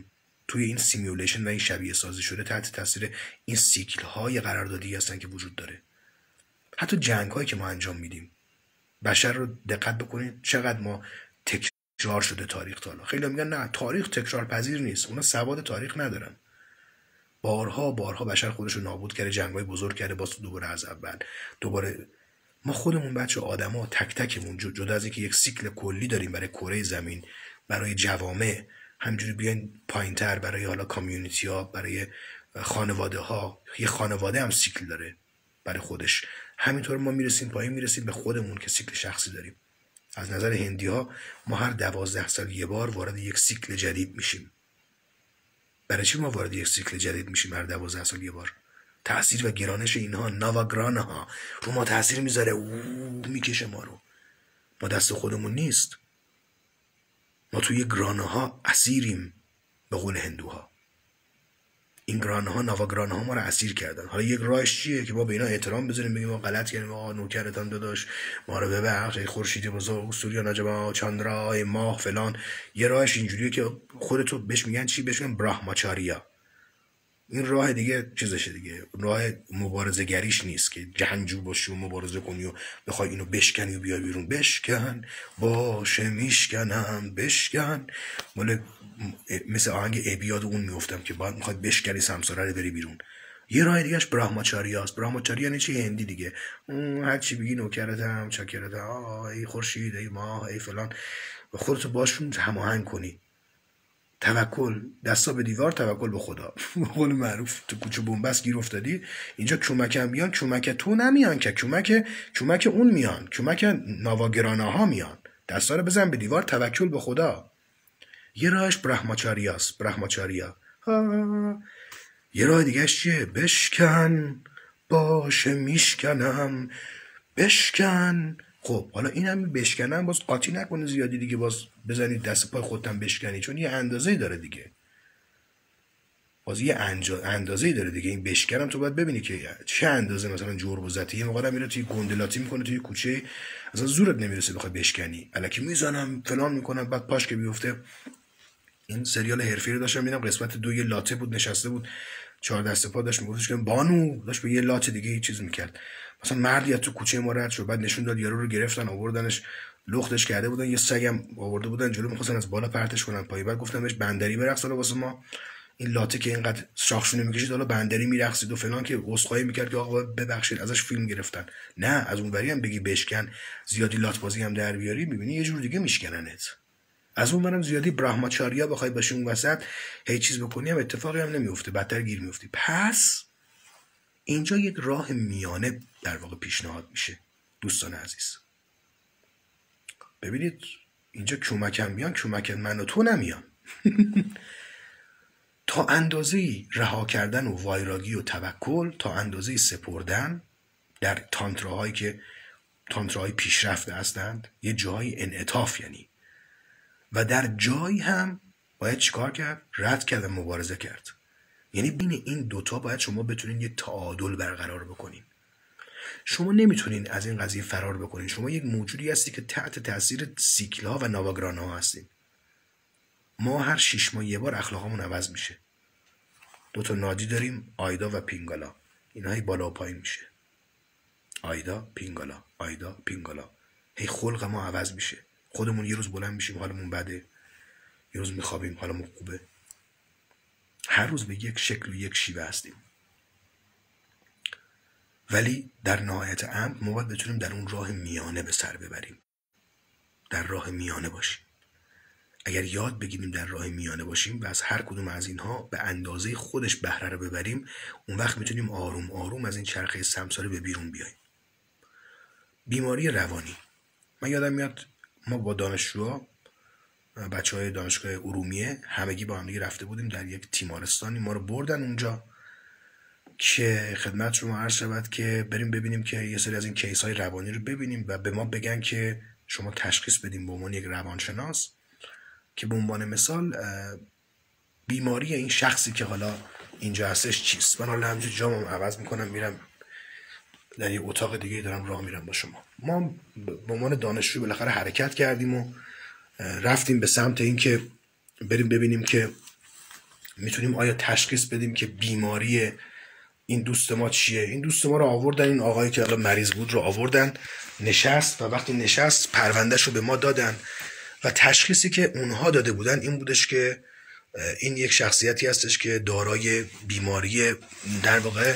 توی این سیمیولیشن و این شبیه سازی شده تحت تاثیر این سیکل های قراردادی هستن که وجود داره. حتی جنگ هایی که ما انجام میدیم، بشر رو دقت بکنید چقدر ما تکرار شده تاریخ تا حالا. خیلی میگن نه تاریخ تکرار پذیر نیست، اونا سواد تاریخ ندارن. بارها بارها بشر خودش رو نابود کرده، جنگ‌های بزرگ کرده، باز دوباره از اول دوباره. ما خودمون بچه آدما تک تکمون جدا از اینکه یک سیکل کلی داریم برای کره زمین، برای جوامع، همینجوری بیاین پایینتر برای حالا کامیونیتی ها، برای خانواده ها، یه خانواده هم سیکل داره برای خودش. همینطور ما میرسیم پایین، میرسیم به خودمون که سیکل شخصی داریم. از نظر هندی ها ما هر دوازده سال یه بار وارد یک سیکل جدید میشیم. برای چی ما وارد یک سیکل جدید میشیم هر دوازده سال یه بار؟ تأثیر و گرانش اینها، ناواگرانا ها رو ما تأثیر میذاره، اوه میکشه ما رو. ما دست خودمون نیست، ما توی گرانه ها اسیریم به قول هندوها. این گرانه ها، ناواگرانه ها ما رو اسیر کردن. حالا یک راهش چیه که ما به اینا احترام بذاریم، بگیم ما غلط کردیم، آقا نوکرتم داداش ما رو ببخش، ای خورشید بزرگ، سوریا نجبا، چاندرا، ای ماه فلان. یه راهش اینجوریه که خودتو بهش میگن چی؟ بهش میگن براهماچاریا. این راه دیگه چیزشه دیگه، راه مبارزه گریش نیست که جنگجو باشی و مبارزه کنی و بخوای اینو بشکنی و بیای بیرون. بشکن باشه میشکنم بشکن، مال مثل آهنگ ابیاد اون میفتم که باید میخواد بشکنی سمساره رو بری بیرون. یه راه دیگهش براهماچاریا است. براهماچاریا یعنی چی؟ هندی دیگه. هر چی بگی نوکرتم، چاکرتم، آه ای خورشید، ای ماه، ای فلان، و خودتو باشون هماهنگ کنی. توکل، دستا به دیوار، توکل به خدا. به قول معروف تو کوچه بنبست گیر افتادی، اینجا کمک هم بیان، کمک تو نمیان که، کمک کمک اون میان، کمک ناواگراناها میان. دستا رو بزن به دیوار، توکل به خدا. یه راهش براهماچاریاست، براهماچاریا. یه راه دیگه چیه؟ بشکن باشه میشکنم بشکن. خب حالا این هم بشکنم، باز قاطی نکنه زیادی دیگه، باز بزنید دست پای خودتم بشکنی، چون یه اندازه‌ای داره دیگه، باز یه اندازه‌ای داره دیگه. این بشکنم تو باید ببینی که چه اندازه، مثلا جور بزتی یه موقع میره توی گندلاتی میکنه توی کوچه، اصلا زورت نمیرسه بخوای بشکنی، الکی میزنم فلان میکنم، بعد پاش که بیفته. این سریال حرفی رو داشتم میدم، قسمت دو، یه لاته بود نشسته بود چهار دست پا داشت میگفتش که بانو داشت به یه لاته دیگه یه چیز میکرد. مثلا مردی از تو کوچه ما رد شد، بعد نشون داد یارو رو گرفتن آوردنش، لختش کرده بودن، یه سگم آورده بودن جلو میخواستن از بالا پرتش کنن پای. بعد گفتم بهش بندری برقص حالا واسه ما، این لاته که اینقدر شاخشونه میکشید حالا بندری میرقصید و فلان، که عذرخواهی میکرد که آقا ببخشید، ازش فیلم گرفتن. نه از اونوری هم بگی بشکن، زیادی لات بازی هم در بیاری، میبینی یه جور دیگه میشکننت. از اون منم زیادی براهماچاریا بخوای باشی اون وسط هیچ چیز بکنی هم اتفاقی هم نمیفته، بدتر گیر میفتی. پس اینجا یک راه میانه در واقع پیشنهاد میشه دوستان عزیز. ببینید اینجا کمکم میان، کمک من و تو نمیان. تا اندازه‌ای رها کردن و وایراگی و توکل، تا اندازه‌ای سپردن در تانتراهایی که تانتراهای پیشرفته هستند، یه جایی انعطاف یعنی، و در جایی هم باید چیکار کرد؟ رد کرد و مبارزه کرد. یعنی بین این دوتا باید شما بتونین یه تعادل برقرار بکنین. شما نمیتونین از این قضیه فرار بکنین. شما یک موجودی هستی که تحت تاثیر سیکل ها و ناواگران ها هستین. ما هر شش ماه یه بار اخلاقمون عوض میشه. دوتا نادی داریم، آیدا و پینگالا. اینا هی بالا و پایین میشه. آیدا پینگالا، آیدا پینگالا. هی خلق ما عوض میشه. خودمون یه روز بلند میشیم حالمون بده، یه روز میخوابیم حالمون خوبه. هر روز به یک شکل و یک شیوه هستیم. ولی در نهایت امر ما باید بتونیم در اون راه میانه به سر ببریم. در راه میانه باشیم. اگر یاد بگیریم در راه میانه باشیم و از هر کدوم از اینها به اندازه خودش بهره رو ببریم، اون وقت میتونیم آروم آروم از این چرخه سمساره به بیرون بیاییم. بیماری روانی. من یادم میاد ما با دانشجوها، بچه های دانشگاه ارومیه، همگی با هم دیگه رفته بودیم در یک تیمارستانی، ما رو بردن اونجا که خدمت شما عرض شود که بریم ببینیم که یه سری از این کیس های روانی رو ببینیم و به ما بگن که شما تشخیص بدیم به عنوان یک روانشناس که به عنوان مثال بیماری این شخصی که حالا اینجا هستش چیست. من حالا همینجور جامم عوض میکنم میرم در یه اتاق دیگه دارم راه میرم با شما. ما به عنوان دانشجو بالاخره حرکت کردیم و رفتیم به سمت این که بریم ببینیم که میتونیم آیا تشخیص بدیم که بیماری این دوست ما چیه؟ این دوست ما رو آوردن، این آقایی که الان مریض بود رو آوردن نشست و وقتی نشست پروندهش رو به ما دادن و تشخیصی که اونها داده بودن این بودش که این یک شخصیتی هستش که دارای بیماری در واقع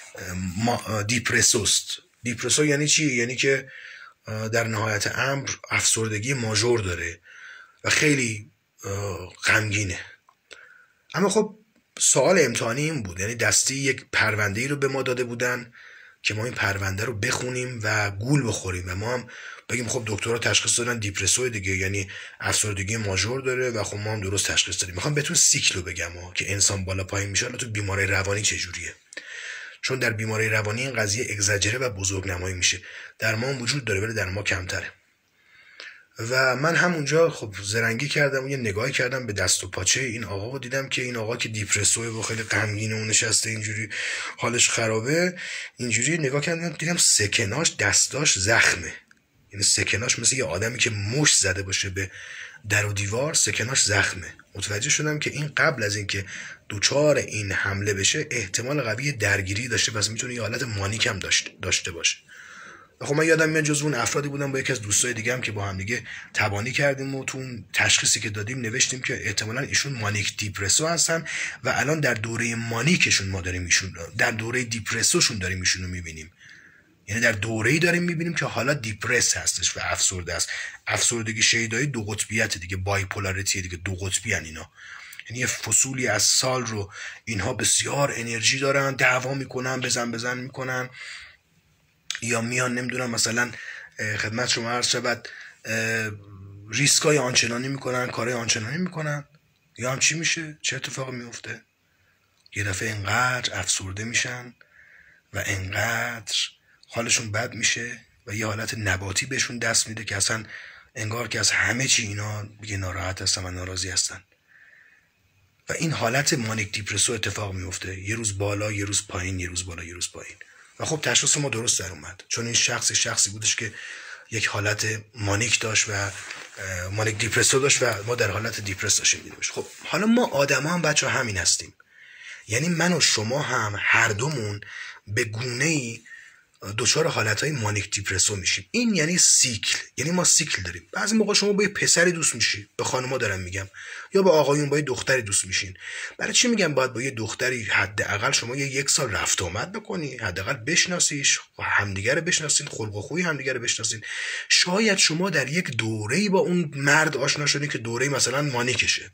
دیپرسوست. دیپرسو یعنی چی؟ یعنی که در نهایت امر افسردگی ماژور داره و خیلی غمگینه. اما خب سوال امتحانی این بود، یعنی دستی یک پرونده‌ای رو به ما داده بودن که ما این پرونده رو بخونیم و گول بخوریم و ما هم بگیم خب دکترها تشخیص دادن دیپرسو دیگه، یعنی افسردگی ماژور داره و خب ما هم درست تشخیص دادیم. میخوام بهتون سیکلو بگم ها که انسان بالا پایین میشه. تو بیماری روانی چجوریه؟ چون در بیماری روانی این قضیه اگزاجره و بزرگنمایی میشه. در ما هم وجود داره ولی در ما کمتره. و من همونجا خب زرنگی کردم و یه نگاهی کردم به دست و پاچه این آقا و دیدم که این آقا که دیپرسوه و خیلی غمگینه و نشسته اینجوری حالش خرابه، اینجوری نگاه کردم دیدم سکناش دستاش زخمه، یعنی سکناش مثل یه آدمی که مشت زده باشه به در و دیوار، سکناش زخمه. متوجه شدم که این قبل از اینکه دوچار این حمله بشه احتمال قوی درگیری داشته، پس میتونه یه حالت مانیک هم داشته باشه. خب من یادم میاد جزو اون افرادی بودم با یکی از دوستای دیگه هم که با هم دیگه تبانی کردیم و تو اون تشخیصی که دادیم نوشتیم که احتمالاً ایشون مانیک دیپرسو هستن و الان در دوره مانیکشون ما داریم ایشون در دوره دیپرسوشون داریم ایشون رو میبینیم. یعنی در دوره‌ای داریم میبینیم که حالا دیپرس هستش و افسرده است. افسردگی شیدایی دو قطبیت دیگه، بایپولاریتی دیگه، دو قطبی ان اینا. یعنی یه فصولی از سال رو اینها بسیار انرژی دارن، دعوا میکنن، بزن بزن میکنن، یا میان نمیدونم مثلا خدمت شما عرض شود ریسکای آنچنانی میکنن، کارهای آنچنانی میکنن، یا هم چی میشه؟ چه اتفاقی میفته؟ یه دفعه انقدر افسرده میشن و انقدر حالشون بد میشه و یه حالت نباتی بهشون دست میده که اصلا انگار که از همه چی اینا دیگه ناراحت هستن و ناراضی هستن و این حالت مانیک دیپرسو اتفاق میفته. یه روز بالا، یه روز پایین، یه روز بالا، یه روز پایین. و خب تشخیص ما درست در اومد، چون این شخص شخصی بودش که یک حالت مانیک داشت و مانیک دیپرسو داشت و ما در حالت دیپرس داشتیم میدیمش. خب حالا ما آدم هم بچه همین هستیم، یعنی من و شما هم هر دومون به گونه‌ای دچار حالتهای مانیک دیپرسو میشیم. این یعنی سیکل، یعنی ما سیکل داریم. بعضی موقع شما با یه پسری دوست میشی، به خانم‌ها دارم میگم، یا با آقایون با یه دختری دوست میشین. برای چی میگم باید با یه دختری حداقل شما یه یک سال رفت آمد بکنی، حداقل بشناسیش و همدیگه رو بشناسین، خلق و خوی همدیگه رو بشناسین. شاید شما در یک دوره‌ای با اون مرد آشنا شدین که دوره مثلا مانیکشه.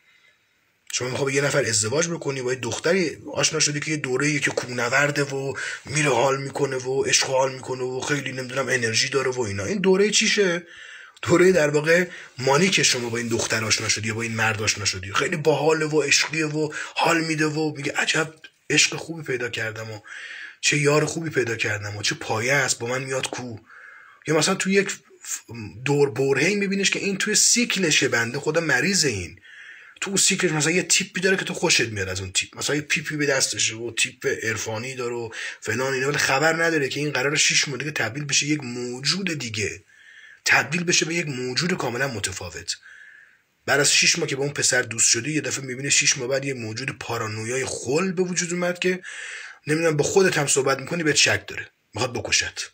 شما میخوای یه نفر ازدواج بکنی، با یه دختری آشنا شدی که یه دوره‌ای که کوهنورده و میره حال میکنه و عشق حال میکنه و خیلی نمیدونم انرژی داره و اینا. این دوره چیشه؟ دوره در واقع مانیک شما با این دختر آشنا شدی یا با این مرد آشنا شدی، خیلی باحاله و عشقیه و حال میده و میگه عجب عشق خوبی پیدا کردم و چه یار خوبی پیدا کردم و چه پایه است با من میاد کو. یا مثلا تو یک دور برهه‌ای میبینیش که این توی سیکلشه، بنده خدا مریض این تو سیکلش مثلا یه تیپی داره که تو خوشت میاد از اون تیپ، مثلا یه پیپی به دستشه و تیپ عرفانی داره و فلان اینا، ولی خبر نداره که این قراره شش ماه دیگه تبدیل بشه یک موجود دیگه، تبدیل بشه به یک موجود کاملا متفاوت. بعد از شش ماه که با اون پسر دوست شدی یه دفعه میبینه شش ماه بعد یه موجود پارانویای خل به وجود اومد که نمیدونم با خودت هم صحبت میکنی بهت شک داره، میخواد بکشت.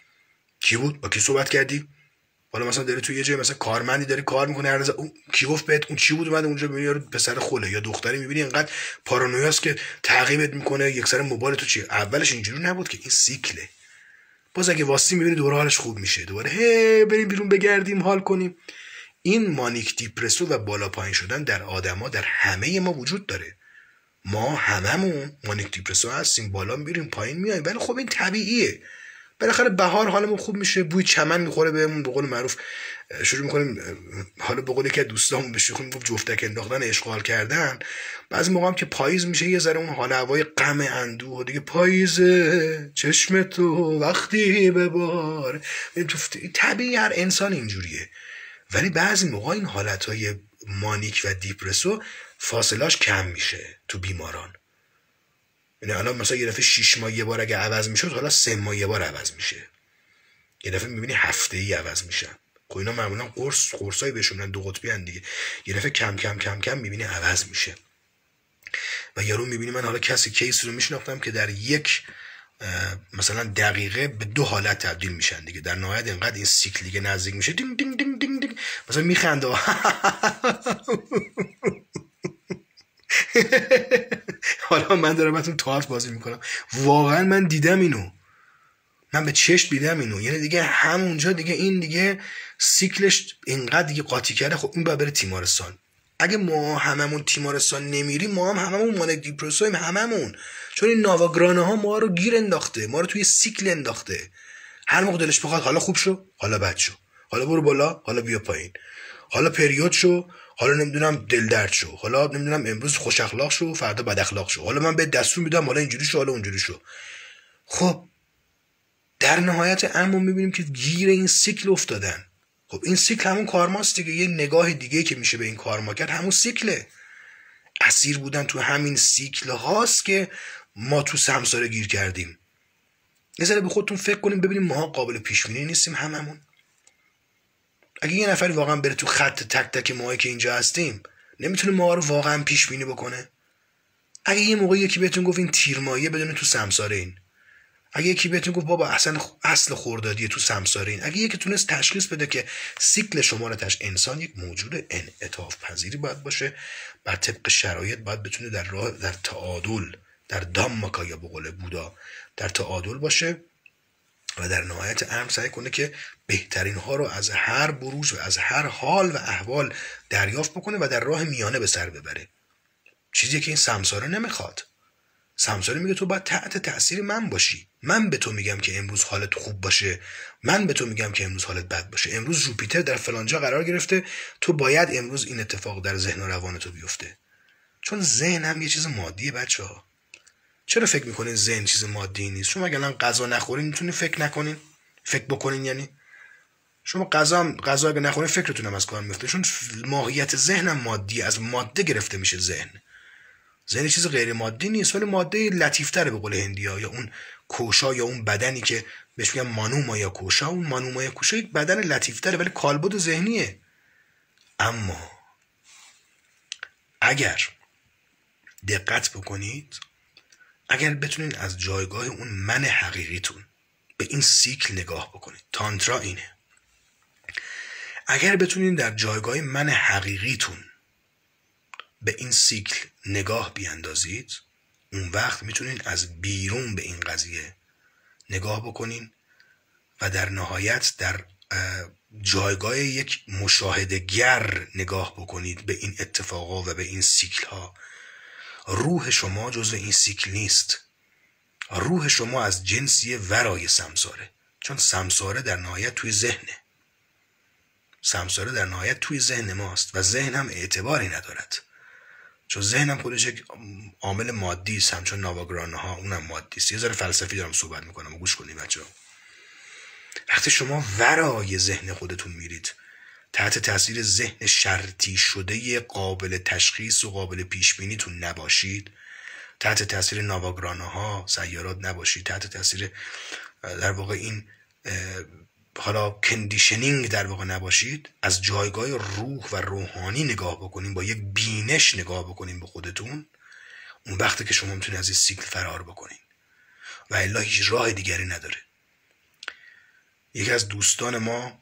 کی بود؟ با کی صحبت کردی؟ حالا مثلا داری تو یه جای مثلا کارمندی داری کار میکنه، هر اون کی گفت بهت اون چی بود؟ اومد اونجا میبینی یارو پسر خله یا دختری، میبینی اینقدر پارانویاست که تعقیبت میکنه، یک سر موبایل تو چی. اولش اینجوری نبود که این سیکله. باز اگه واسطی میبینی دوباره حالش خوب میشه، دوباره هی بریم بیرون بگردیم حال کنیم. این مانیک دیپرسو و بالا پایین شدن در آدما در همه ما وجود داره. ما هممون مانیک دیپرسو هستیم، بالا میریم پایین میایم، ولی خب این طبیعیه. بالاخره بهار حالمون خوب میشه، بوی چمن میخوره بهمون، به قول معروف شروع میکنیم حالا به قول یکی از دوستامون بهش میگیم جفتک انداختن، اشغال کردن. بعضی موقع هم که پاییز میشه یه ذره اون حال هوای غم اندوه دیگه، پاییزه چشم تو وقتی ببار، طبیعی هر انسان اینجوریه. ولی بعضی موقع این حالتهای مانیک و دیپرسو فاصلاش کم میشه تو بیماران. یعنی الان مثلا یه دفعه شش ماه یه بار اگه عوض میشد، حالا سه ماه یه بار عوض میشه. یه دفعه میبینی هفته ای عوض میشن. خب اینا معمولا قرص قرصای بهشون دو قطبی ان دیگه. یه دفعه کم کم کم کم میبینی عوض میشه. و یارو میبینی من حالا کسی کیس رو میشناختم که در یک مثلا دقیقه به دو حالت تبدیل میشن دیگه. در نهایت اینقدر این سیکل دیگه نزدیک میشه دینگ دینگ دینگ دینگ دینگ مثلا میخنده حالا من دارم بهتون تئاتر بازی میکنم، واقعا من دیدم اینو، من به چشم دیدم اینو. یعنی دیگه همونجا دیگه این دیگه سیکلش اینقدر دیگه قاطی کرده. خب این باید بره تیمارستان. اگه ما هممون تیمارستان نمیریم، ما هم هممون مانک دیپرسویم هممون، چون این ناواگرانه ها ما رو گیر انداخته، ما رو توی سیکل انداخته. هر موقع دلش بخواد حالا خوب شو، حالا بد شو، حالا برو بالا، حالا بیا پایین، حالا پریود شو، حالا نمیدونم دل درد شو، حالا نمیدونم امروز خوش اخلاق شو، فردا بد اخلاق شو، حالا من به دستور میدم حالا اینجوری شو، حالا اونجوری شو. خب در نهایت اما میبینیم که گیر این سیکل افتادن. خب این سیکل همون کارماست دیگه. یه نگاه دیگه که میشه به این کارما کرد همون سیکله. اسیر بودن تو همین سیکل هاست که ما تو سمساره گیر کردیم. یه ذره به خودتون فکر کنیم ببینیم ما قابل پیش بینی نیستیم هممون. اگه یه نفری واقعا بره تو خط تک تک ماهایی که اینجا هستیم، نمیتونه ما رو واقعا پیش بینی بکنه. اگه یه موقع یکی بهتون گفت این تیرمایه بدون تو سمساره این، اگه یکی بهتون گفت بابا اصلا اصل خردادیه تو سمساره این، اگه یکی تونست تشخیص بده که سیکل شمارتش انسان یک موجود انعطاف پذیری باید باشه، بر طبق شرایط باید بتونه در راه در تعادل، در دامکا یا به قول بودا در تعادل باشه و در نهایت امر سعی کنه که بهترین ها رو از هر بروج و از هر حال و احوال دریافت بکنه و در راه میانه به سر ببره. چیزی که این سمساره نمیخواد. سمساره میگه تو باید تحت تأثیر من باشی. من به تو میگم که امروز حالت خوب باشه، من به تو میگم که امروز حالت بد باشه. امروز جوپیتر در فلانجا قرار گرفته، تو باید امروز این اتفاق در ذهن و روان تو بیفته. چون ذهن هم یه چیز مادیه بچه‌ها. چرا فکر میکنین ذهن چیز مادی نیست؟ شما اگه الان غذا نخورین میتونین فکر نکنین، فکر بکنین. یعنی شما غذا غذا اگه نخورین فکرتون هم از کار میفته، چون ماهیت ذهن هم مادی، از ماده گرفته میشه ذهن. ذهن چیز غیر مادی نیست، ولی ماده لطیفتره به قول هندی‌ها، یا اون کوشا یا اون بدنی که بهش میگن مانوما یا کوشا، اون مانوما یا کوشا یک بدن لطیفتره ولی کالبد ذهنیه. اما اگر دقت بکنید، اگر بتونین از جایگاه اون من حقیقیتون به این سیکل نگاه بکنید، تانترا اینه، اگر بتونین در جایگاه من حقیقیتون به این سیکل نگاه بیاندازید، اون وقت میتونین از بیرون به این قضیه نگاه بکنین و در نهایت در جایگاه یک مشاهده‌گر نگاه بکنید به این اتفاقا و به این سیکل ها. روح شما جزو این سیکل نیست. روح شما از جنسی ورای سمساره، چون سمساره در نهایت توی ذهنه. سمساره در نهایت توی ذهن ماست و ذهن هم اعتباری ندارد، چون ذهن هم خودش یک عامل مادی است، همچون ناواگرانه ها اونم مادی است. یه ذره فلسفی دارم صحبت میکنم و گوش کنید بچه‌ها. وقتی شما ورای ذهن خودتون میرید، تحت تاثیر ذهن شرطی شده قابل تشخیص و قابل پیش بینیتون نباشید، تحت تاثیر ناواگرانه ها سیارات نباشید، تحت تاثیر در واقع این حالا کندیشنینگ در واقع نباشید، از جایگاه روح و روحانی نگاه بکنیم، با یک بینش نگاه بکنیم به خودتون، اون وقتی که شما میتونید از این سیکل فرار بکنین و الا هیچ راه دیگری نداره. یکی از دوستان ما،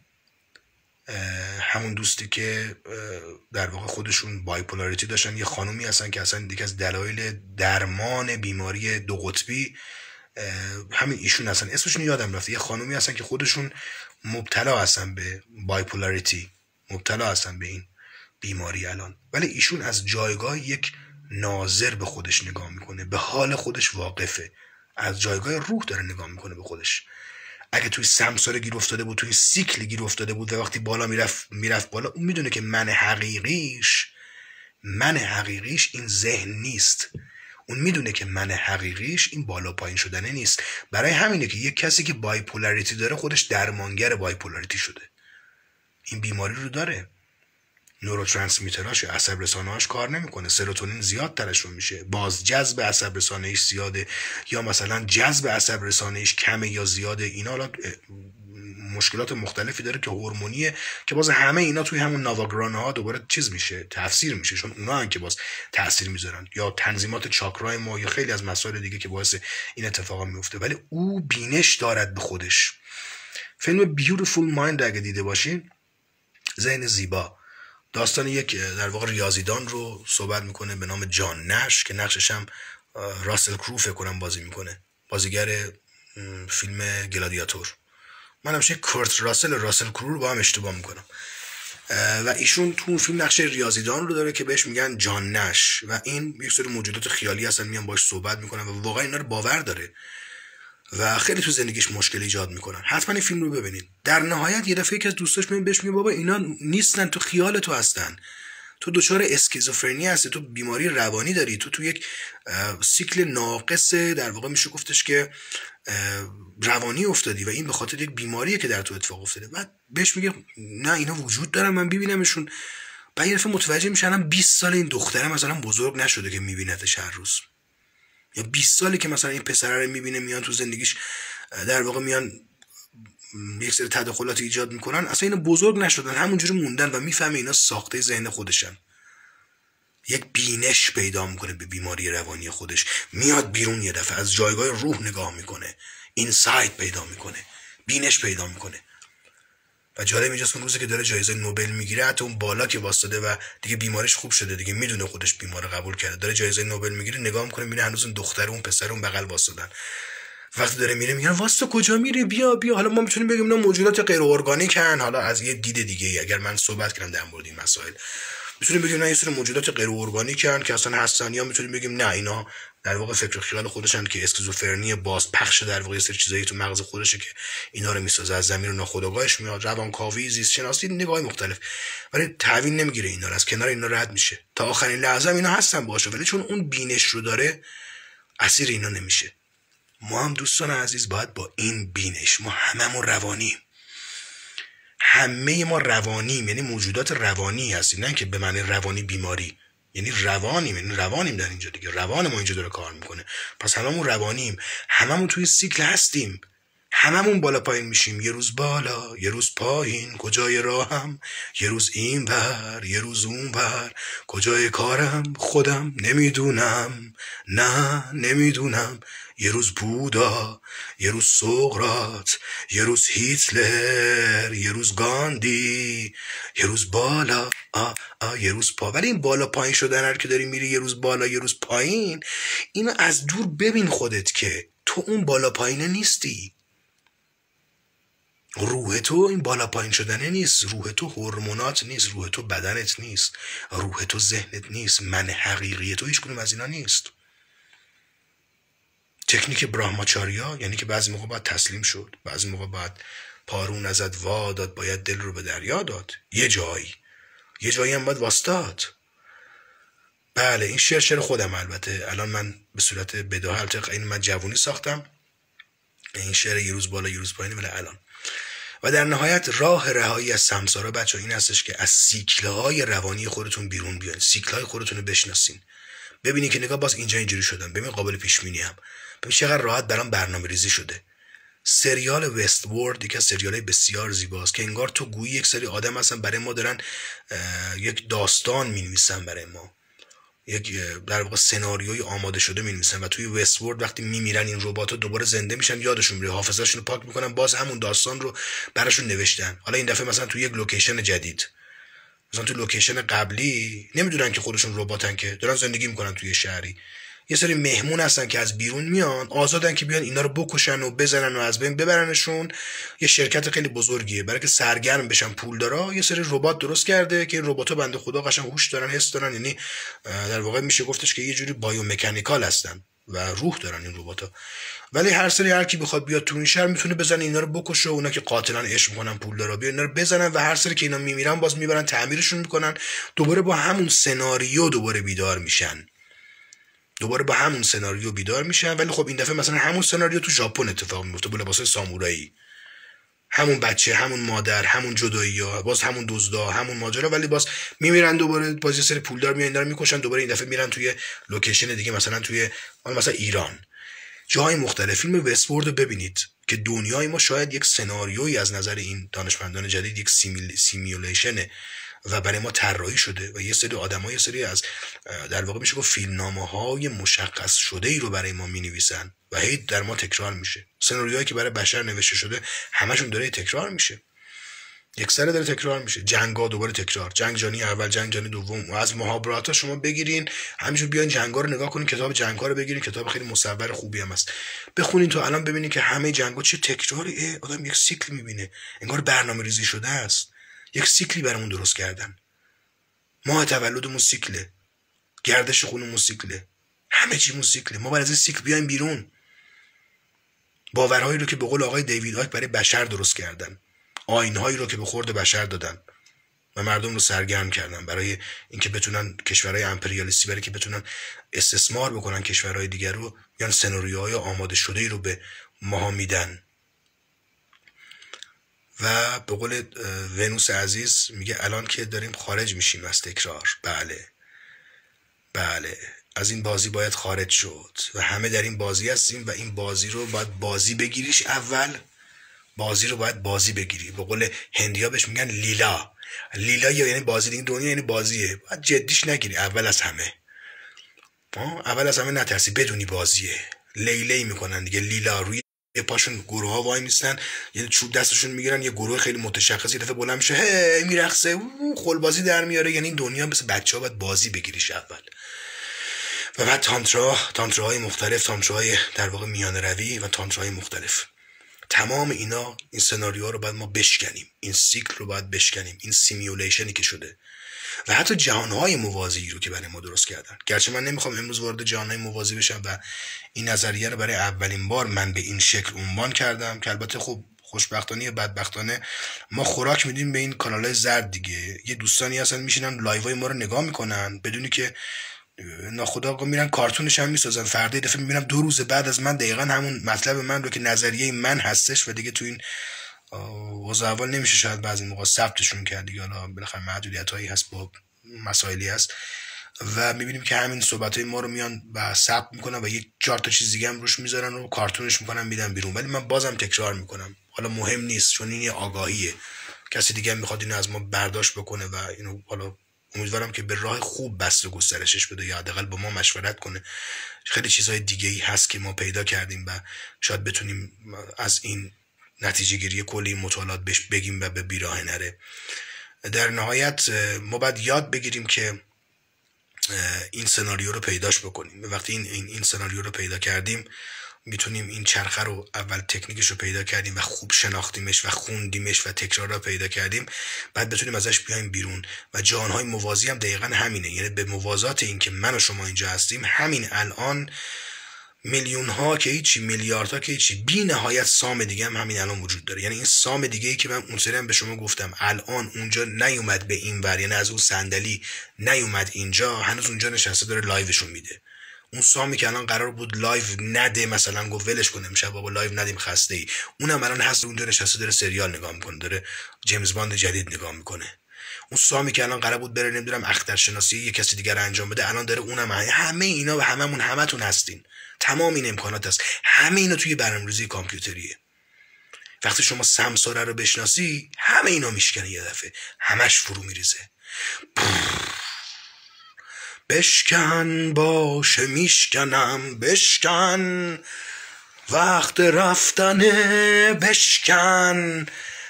همون دوستی که در واقع خودشون بایپولاریتی داشتن، یه خانومی هستن که اصلا دیگه از دلایل درمان بیماری دو قطبی همین ایشون هستن، اسمشون یادم رفته، یه خانومی هستن که خودشون مبتلا هستن به بایپولاریتی، مبتلا هستن به این بیماری الان، ولی ایشون از جایگاه یک ناظر به خودش نگاه میکنه، به حال خودش واقفه، از جایگاه روح داره نگاه میکنه به خودش. اگه توی سمساره گیر افتاده بود، توی سیکل گیر افتاده بود و وقتی بالا میرفت میرفت بالا، اون میدونه که من حقیقیش من حقیقیش این ذهن نیست. اون میدونه که من حقیقیش این بالا پایین شدنه نیست. برای همینه که یک کسی که بایپولاریتی داره خودش درمانگر بایپولاریتی شده. این بیماری رو داره. نوروترانسمیتراش یا عصب رسانه‌هاش کار نمیکنه، سروتونین زیاد ترشون میشه، باز جذب عصب رسانه‌ایش زیاده، یا مثلا جذب عصب رسانه‌ایش کمه یا زیاده. اینا حالا مشکلات مختلفی داره که هورمونیه، که باز همه اینا توی همون ناواگرانا ها دوباره چیز میشه، تفسیر میشه، چون اونا هم که باز تاثیر میذارن، یا تنظیمات چاکرای ما یا خیلی از مسائل دیگه که باعث این اتفاقا میفته. ولی او بینش دارد به خودش. فیلم بیوتیفول مایند اگه دیده باشین، ذهن زیبا، داستان یک در واقع ریاضیدان رو صحبت میکنه به نام جان نش که نقشش هم راسل کرو فکر کنم بازی میکنه، بازیگر فیلم گلادیاتور. من همیشه کرت راسل راسل کرو رو با هم اشتباه میکنم. و ایشون تو اون فیلم نقش ریاضیدان رو داره که بهش میگن جان نش و این یک سری موجودات خیالی هستن، میان باهاش صحبت میکنن و واقعا اینا رو باور داره و خیلی تو زندگیش مشکل ایجاد میکنن. حتما این فیلم رو ببینید. در نهایت یه دفعه که از دوستاش میاد بهش میگه بابا اینا نیستن، تو خیال تو هستن، تو دچار اسکیزوفرنی هستی، تو بیماری روانی داری، تو تو یک سیکل ناقص در واقع میشه گفتش که روانی افتادی و این به خاطر یک بیماریه که در تو اتفاق افتاده. بعد بهش میگه نه اینا وجود دارن، من ببینمشون. بعد یه دفعه متوجه میشن بیست سال این دختره مثلا بزرگ نشده که میبینتش هر روز، یا بیست سالی که مثلا این پسره رو میبینه، میان تو زندگیش در واقع میان یک سری تداخلات ایجاد میکنن، اصلا اینا بزرگ نشدن، همونجوری موندن و میفهمه اینا ساخته ذهن خودشن. یک بینش پیدا میکنه به بیماری روانی خودش، میاد بیرون، یه دفعه از جایگاه روح نگاه میکنه، اینسایت پیدا میکنه، بینش پیدا میکنه. و جالب اینجاست اون روزی که داره جایزه نوبل میگیره، حتی اون بالا که واسطه و دیگه بیماریش خوب شده، دیگه میدونه خودش بیمار قبول کرده، داره جایزه نوبل میگیره، نگاه میکنه میبینه هنوز اون دختر اون پسر اون بغل واسطن. وقتی داره میره میگن واسه کجا میره، بیا بیا. حالا ما میتونیم بگیم اینا موجودات غیر ارگانیکن، حالا از یه دید دیگه ای اگر من صحبت کردم در مورد این مسائل میتونیم بگیم نه، یه سری موجودات غیر ارگانیکن که اصلا هستن، یا میتونیم بگیم نه اینا در واقع فکر خیال خودشن که اسکیزوفرنی باز پخش در واقع سری چیزایی تو مغز خودشه که اینا رو میسازه، از زمین ناخودآگاهش میاد، روانکاوی، زیست شناسی، نگاه مختلف. ولی تعویل نمیگیره اینا رو، از کنار اینا رد میشه. تا آخرین لحظه اینا هستن باشه، ولی چون اون بینش رو داره اسیر اینا نمیشه. ما هم دوستان عزیز باید با این بینش، ما هممون روانیم، همه ما روانیم، یعنی موجودات روانی هستیم، نه که به معنی روانی بیماری، یعنی روانیم، یعنی روانیم در اینجا دیگه، روان ما اینجا داره کار میکنه. پس هممون روانیم، هممون توی سیکل هستیم، هممون بالا پایین میشیم، یه روز بالا یه روز پایین، کجای راهم یه روز این بر یه روز اون بر، کجای کارم خودم نمیدونم، نه نمیدونم. یه روز بودا، یه روز سقراط، یه روز هیتلر، یه روز گاندی، یه روز بالا آ آ یه روز پا. ولی این بالا پایین شدن هر که داری میری یه روز بالا یه روز پایین، اینو از دور ببین خودت که تو اون بالا پایینه نیستی. روح تو این بالا پایین شدنه نیست، روح تو هورمونات نیست، روح تو بدنت نیست، روح تو ذهنت نیست، من حقیقی تو هیچ کنیم از اینا نیست. تکنیک براهماچاریا یعنی که بعضی موقع باید تسلیم شد، بعضی موقع باید پارون ازت وا داد، باید دل رو به دریا داد، یه جایی یه جایی هم باید واسطاد. بله این شعر شعر خودم، البته الان من به صورت بداهه، این من جوونی ساختم این شعر یه روز بالا یه روز پایین، ولی الان. و در نهایت راه رهایی از سمسارا بچه این هستش که از سیکل‌های روانی خودتون بیرون بیاین، سیکل‌های خودتون رو بشناسین، ببینید که نگاه باز اینجا اینجوری شدن، ببین قابل پیش بینی هم، ببین چقدر راحت برام برنامه ریزی شده. سریال وست وورد یکی از سریالای بسیار زیباست که انگار تو گویی یک سری آدم هستن برای ما دارن یک داستان می‌نویسن برای ما، یک در واقع سناریوی آماده شده می‌نویسن و توی وست وورد وقتی میمیرن این ربات‌ها دوباره زنده میشن، یادشون میره، حافظه‌شون رو پاک میکنن، باز همون داستان رو براشون نوشتن. حالا این دفعه مثلا توی یک لوکیشن جدید، مثلا تو لوکیشن قبلی نمیدونن که خودشون رباتن، که دارن زندگی میکنن توی شهری، یه سری مهمون هستن که از بیرون میان، آزادن که بیان اینا رو بکشن و بزنن و از بین ببرنشون. یه شرکت خیلی بزرگیه برای که سرگرم بشن پولدارا، یه سری ربات درست کرده که این ربات‌ها بنده خدا قشنگ هوش دارن، حس دارن، یعنی در واقع میشه گفتش که یه جوری بایومکانیکال هستن و روح دارن این ربات‌ها. ولی هر سری هر کی بخواد بیاد تو این شهر میتونه بزنه اینا رو بکشه، اونا که قاتلان عشق میکنن پولدارا بیان اینا رو بزنن و هر سری که اینا میمیرن باز میبرن تعمیرشون میکنن، دوباره با همون سناریو دوباره بیدار میشن، دوباره با همون سناریو بیدار میشن. ولی خب این دفعه مثلا همون سناریو تو ژاپن اتفاق میفته با لباسای سامورایی، همون بچه، همون مادر، همون جدایی‌ها، باز همون دزدا، همون ماجرا، ولی باز میمیرن دوباره، باز یه سری پولدار میان اینا رو میکشن، دوباره این دفعه میرن توی لوکیشن دیگه، مثلا توی مثلا ایران، جای مختلف. فیلم وست وورد رو ببینید، که دنیای ما شاید یک سناریویی از نظر این دانشمندان جدید یک سیمیل سیمیولیشنه و برای ما طراحی شده و یه سری آدم‌ها یه سری از در واقع میشه گفت فیلمنامه‌های مشخص شده ای رو برای ما می‌نویسن و هی در ما تکرار میشه. سناریوهایی که برای بشر نوشته شده همشون داره تکرار میشه، یک سره داره تکرار میشه. جنگا دوباره تکرار، جنگ جهانی اول، جنگ جهانی دوم. و از محاورات شما بگیرین همینجور بیاین جنگا رو نگاه کنین، کتاب جنگا رو بگیرین، کتاب خیلی مصور خوبی هم هست، بخونین تو الان ببینین که همه جنگا چه تکراریه. آدم یک سیکل میبینه، انگار برنامه‌ریزی شده است. یک سیکلی برامون درست کردن. ماه تولدمون سیکله، گردش خونمون سیکله، همه چیمون سیکله. ما باید از این سیکل بیایم بیرون. باورهایی رو که به قول آقای دیوید آیک برای بشر درست کردن، آیین‌هایی رو که به خورد بشر دادن و مردم رو سرگرم کردن برای اینکه بتونن کشورهای امپریالیستی، برای که بتونن استثمار بکنن کشورهای دیگر رو، یعنی سناریوهای آماده شده‌ای رو به ما میدن. و به قول ونوس عزیز میگه الان که داریم خارج میشیم از تکرار. بله بله، از این بازی باید خارج شد و همه در این بازی هستیم و این بازی رو باید بازی بگیریش. اول بازی رو باید بازی بگیری. به قول هندیا بهش میگن لیلا. لیلا یعنی بازی، دیگه دنیا یعنی بازیه. باید جدیش نگیری. اول از همه اول از همه نترسی، بدونی بازیه. لیلی میکنن دیگه، لیلا. روی یه پاشون گروه ها وای میستن، یه چوب دستشون میگیرن، یه گروه خیلی متشخصی دفعه بلند میشه، هی میرقصه، خل بازی در میاره. یعنی این دنیا مثل بچه‌ها باید بازی بگیریش اول. و بعد تانترا، تانتراهای مختلف، تانتراهای در واقع میانه روی و تانتراهای مختلف. تمام اینا، این سناریوها رو باید ما بشکنیم، این سیکل رو باید بشکنیم، این سیمیولیشنی که شده و حتی جهانهای موازی رو که برای ما درست کردن. گرچه من نمیخوام امروز وارد جهانهای موازی بشم و این نظریه رو برای اولین بار من به این شکل عنوان کردم که البته خب خوشبختانه یا بدبختانه ما خوراک میدیم به این کانالای زرد دیگه. یه دوستانی هستن میشینن لایوهای ما رو نگاه میکنن بدونی که ناخودآگاه میرن کارتونش هم میسازن. فردا دفعه میبینم دو روز بعد از من دقیقاً همون مطلب من رو که نظریه من هستش و دیگه تو این وضع اول نمیشه شاید بعضی موقع ثبتشون کرد دیگه، حالا بالاخره محدودیتایی هست با مسائلی هست و میبینیم که همین صحبتای ما رو میان و ثبت میکنن و یک چهار تا چیز دیگه هم روش میذارن و کارتونش میکنن میدن بیرون. ولی من بازم تکرار میکنم، حالا مهم نیست چون این آگاهیه. کسی دیگه هم میخواد اینو از ما برداشت بکنه و اینو حالا امیدوارم که به راه خوب بست و گسترشش بده یا حداقل با ما مشورت کنه. خیلی چیزهای دیگه ای هست که ما پیدا کردیم و شاید بتونیم از این نتیجه گیری کلی مطالعات بهش بگیم و به بیراه نره. در نهایت ما باید یاد بگیریم که این سناریو رو پیداش بکنیم. وقتی این این, این سناریو رو پیدا کردیم میتونیم این چرخه رو، اول تکنیکش رو پیدا کردیم و خوب شناختیمش و خوندیمش و تکرار رو پیدا کردیم، بعد بتونیم ازش بیایم بیرون. و جهانهای موازی هم دقیقا همینه، یعنی به موازات این که من و شما اینجا هستیم همین الان میلیون ها که هیچی، میلیارد ها که هیچی، بی نهایت سام دیگه هم همین الان وجود داره. یعنی این سام دیگه ای که من اون سری هم به شما گفتم الان اونجا نیومد به این ور، یعنی از اون صندلی نیومد اینجا، هنوز اونجا نشسته داره لایوشون میده. اون سامی که الان قرار بود لایو نده، مثلا گفت ولش کنه امشب بابا لایو ندیم خسته ای، اونم الان هست اونجا نشسته داره سریال نگاه میکنه، داره جیمز باند جدید نگاه میکنه. اون سامی که الان قرار بود بره نمیدونم اخترشناسی یه کسی دیگر انجام بده، الان داره اونم. همه اینا و هممون همتون هستین، تمام این امکانات هست. همه اینا توی برنامه‌ریزی کامپیوتریه. وقتی شما سمساره رو بشناسی همه اینا میشکنه یه دفعه، همش فرو میریزه. بشکن باشه میشکنم، بشکن وقت رفتنه، بشکن.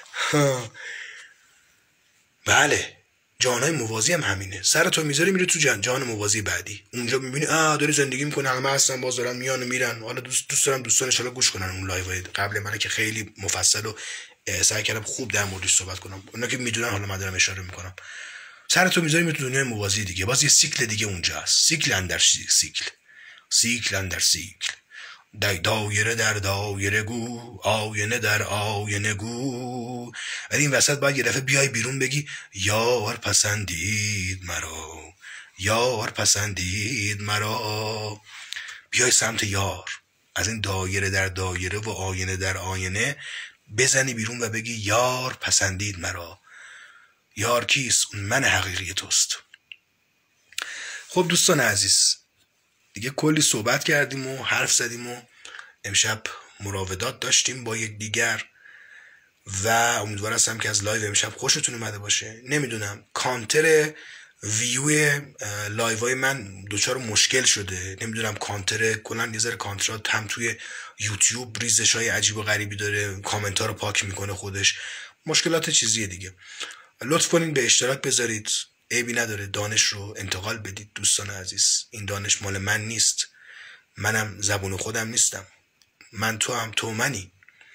بله، جهانهای موازی هم همینه. سرتو میذاری میری تو جهان جهان موازی بعدی، اونجا میبینی آ داری زندگی میکنه، همه هستن باز دارن میان و میرن. حالا دوست دوست دارم دوستانش حالا گوش کنن اون لایو قبل من که خیلی مفصل و سعی کردم خوب در موردش صحبت کنم. اونا که میدونن حالا من دارم اشاره میکنم. سرتو میذاری میری تو دنیای موازی دیگه، باز یه سیکل دیگه اونجا هست. سیکل اندر سیکل، سیکل اندر سیکل، دایره در دایره گو، آینه در آینه گو. ولی این وسط باید یه دفعه بیای بیرون بگی یار پسندید مرا، یار پسندید مرا. بیای سمت یار، از این دایره در دایره و آینه در آینه بزنی بیرون و بگی یار پسندید مرا. یار کیست؟ اون من حقیقی توست. خب دوستان عزیز، دیگه کلی صحبت کردیم و حرف زدیم و امشب مراودات داشتیم با یک دیگر و امیدوار هستم که از لایو امشب خوشتون اومده باشه. نمیدونم کانتر ویو لایوهای من دوچار مشکل شده، نمیدونم کانتر کلا یه ذره کانترات هم توی یوتیوب ریزش های عجیب و غریبی داره، کامنت ها رو پاک میکنه خودش، مشکلات چیزیه دیگه. لطف کنین به اشتراک بذارید، عیبی نداره، دانش رو انتقال بدید دوستان عزیز. این دانش مال من نیست، منم زبون خودم نیستم، من تو هم تو منی.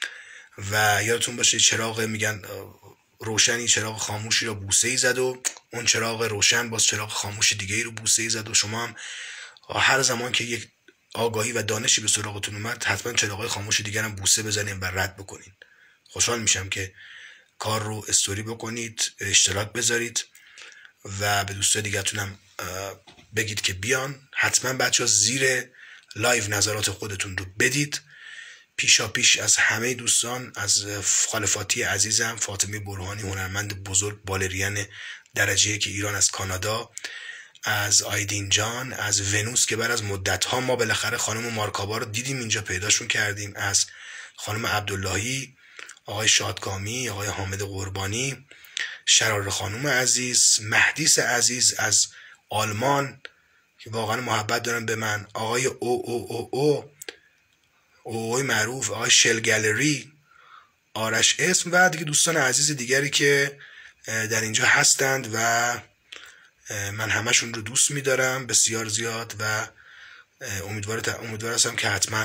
و یادتون باشه چراغ میگن روشنی چراغ خاموشی رو بوسه ای زد و اون چراغ روشن باز چراغ خاموش دیگه ای رو بوسه ای زد و شما هم هر زمان که یک آگاهی و دانشی به سراغتون اومد حتما چراغ خاموش دیگر هم بوسه بزنین و رد بکنین. خوشحال میشم که کار رو استوری بکنید، اشتراک بذارید و به دوستای دیگه‌تونم بگید که بیان. حتما بچه‌ها زیر لایو نظرات خودتون رو بدید. پیشا پیش از همه دوستان، از خالفاتی عزیزم فاطمه برهانی هنرمند بزرگ بالرین درجه که ایران، از کانادا، از آیدین جان، از ونوس که بعد از مدت ها ما بالاخره خانم مارکابا رو دیدیم اینجا پیداشون کردیم، از خانم عبداللهی، آقای شادکامی، آقای حامد قربانی، شرار خانم عزیز، مهدیس عزیز از آلمان که واقعا محبت دارن به من، آقای او او او او اوی معروف، آقای شل گالری، آرش اسم و دیگه دوستان عزیز دیگری که در اینجا هستند و من همشون رو دوست می‌دارم بسیار زیاد و امیدوار امیدوار هستم که حتما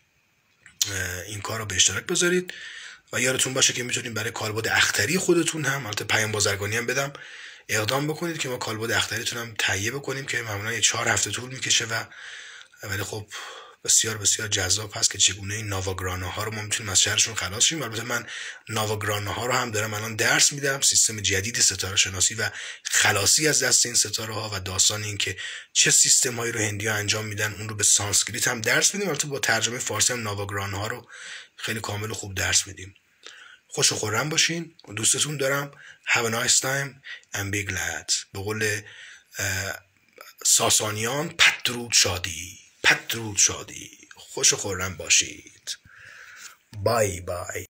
این کار رو به اشتراک بذارید و یادتون باشه که میتونید برای کالبد اختری خودتون هم، البته پیام بازرگانی هم بدم، اقدام بکنید که ما کالبد اختریتون هم تهیه بکنیم که معمولا یه چهار هفته طول میکشه و ولی خب بسیار بسیار جذاب هست که چگونه این ناواگرانا ها رو ما میتونیم از شهرشون خلاص شیم. البته من ناواگرانا ها رو هم دارم الان درس میدم، سیستم جدید ستاره شناسی و خلاصی از دست این ستاره ها و داستان این که چه سیستم هایی رو هندی ها انجام میدن اون رو به سانسکریت هم درس میدیم. البته با ترجمه فارسی هم ناواگرانا ها رو خیلی کامل و خوب درس میدیم. خوش و خرم باشین، دوستتون دارم. Have a nice time and be glad. به قول ساسانیان پدرود شادی، پدرود شادی. خوش و خرم باشید. بای بای.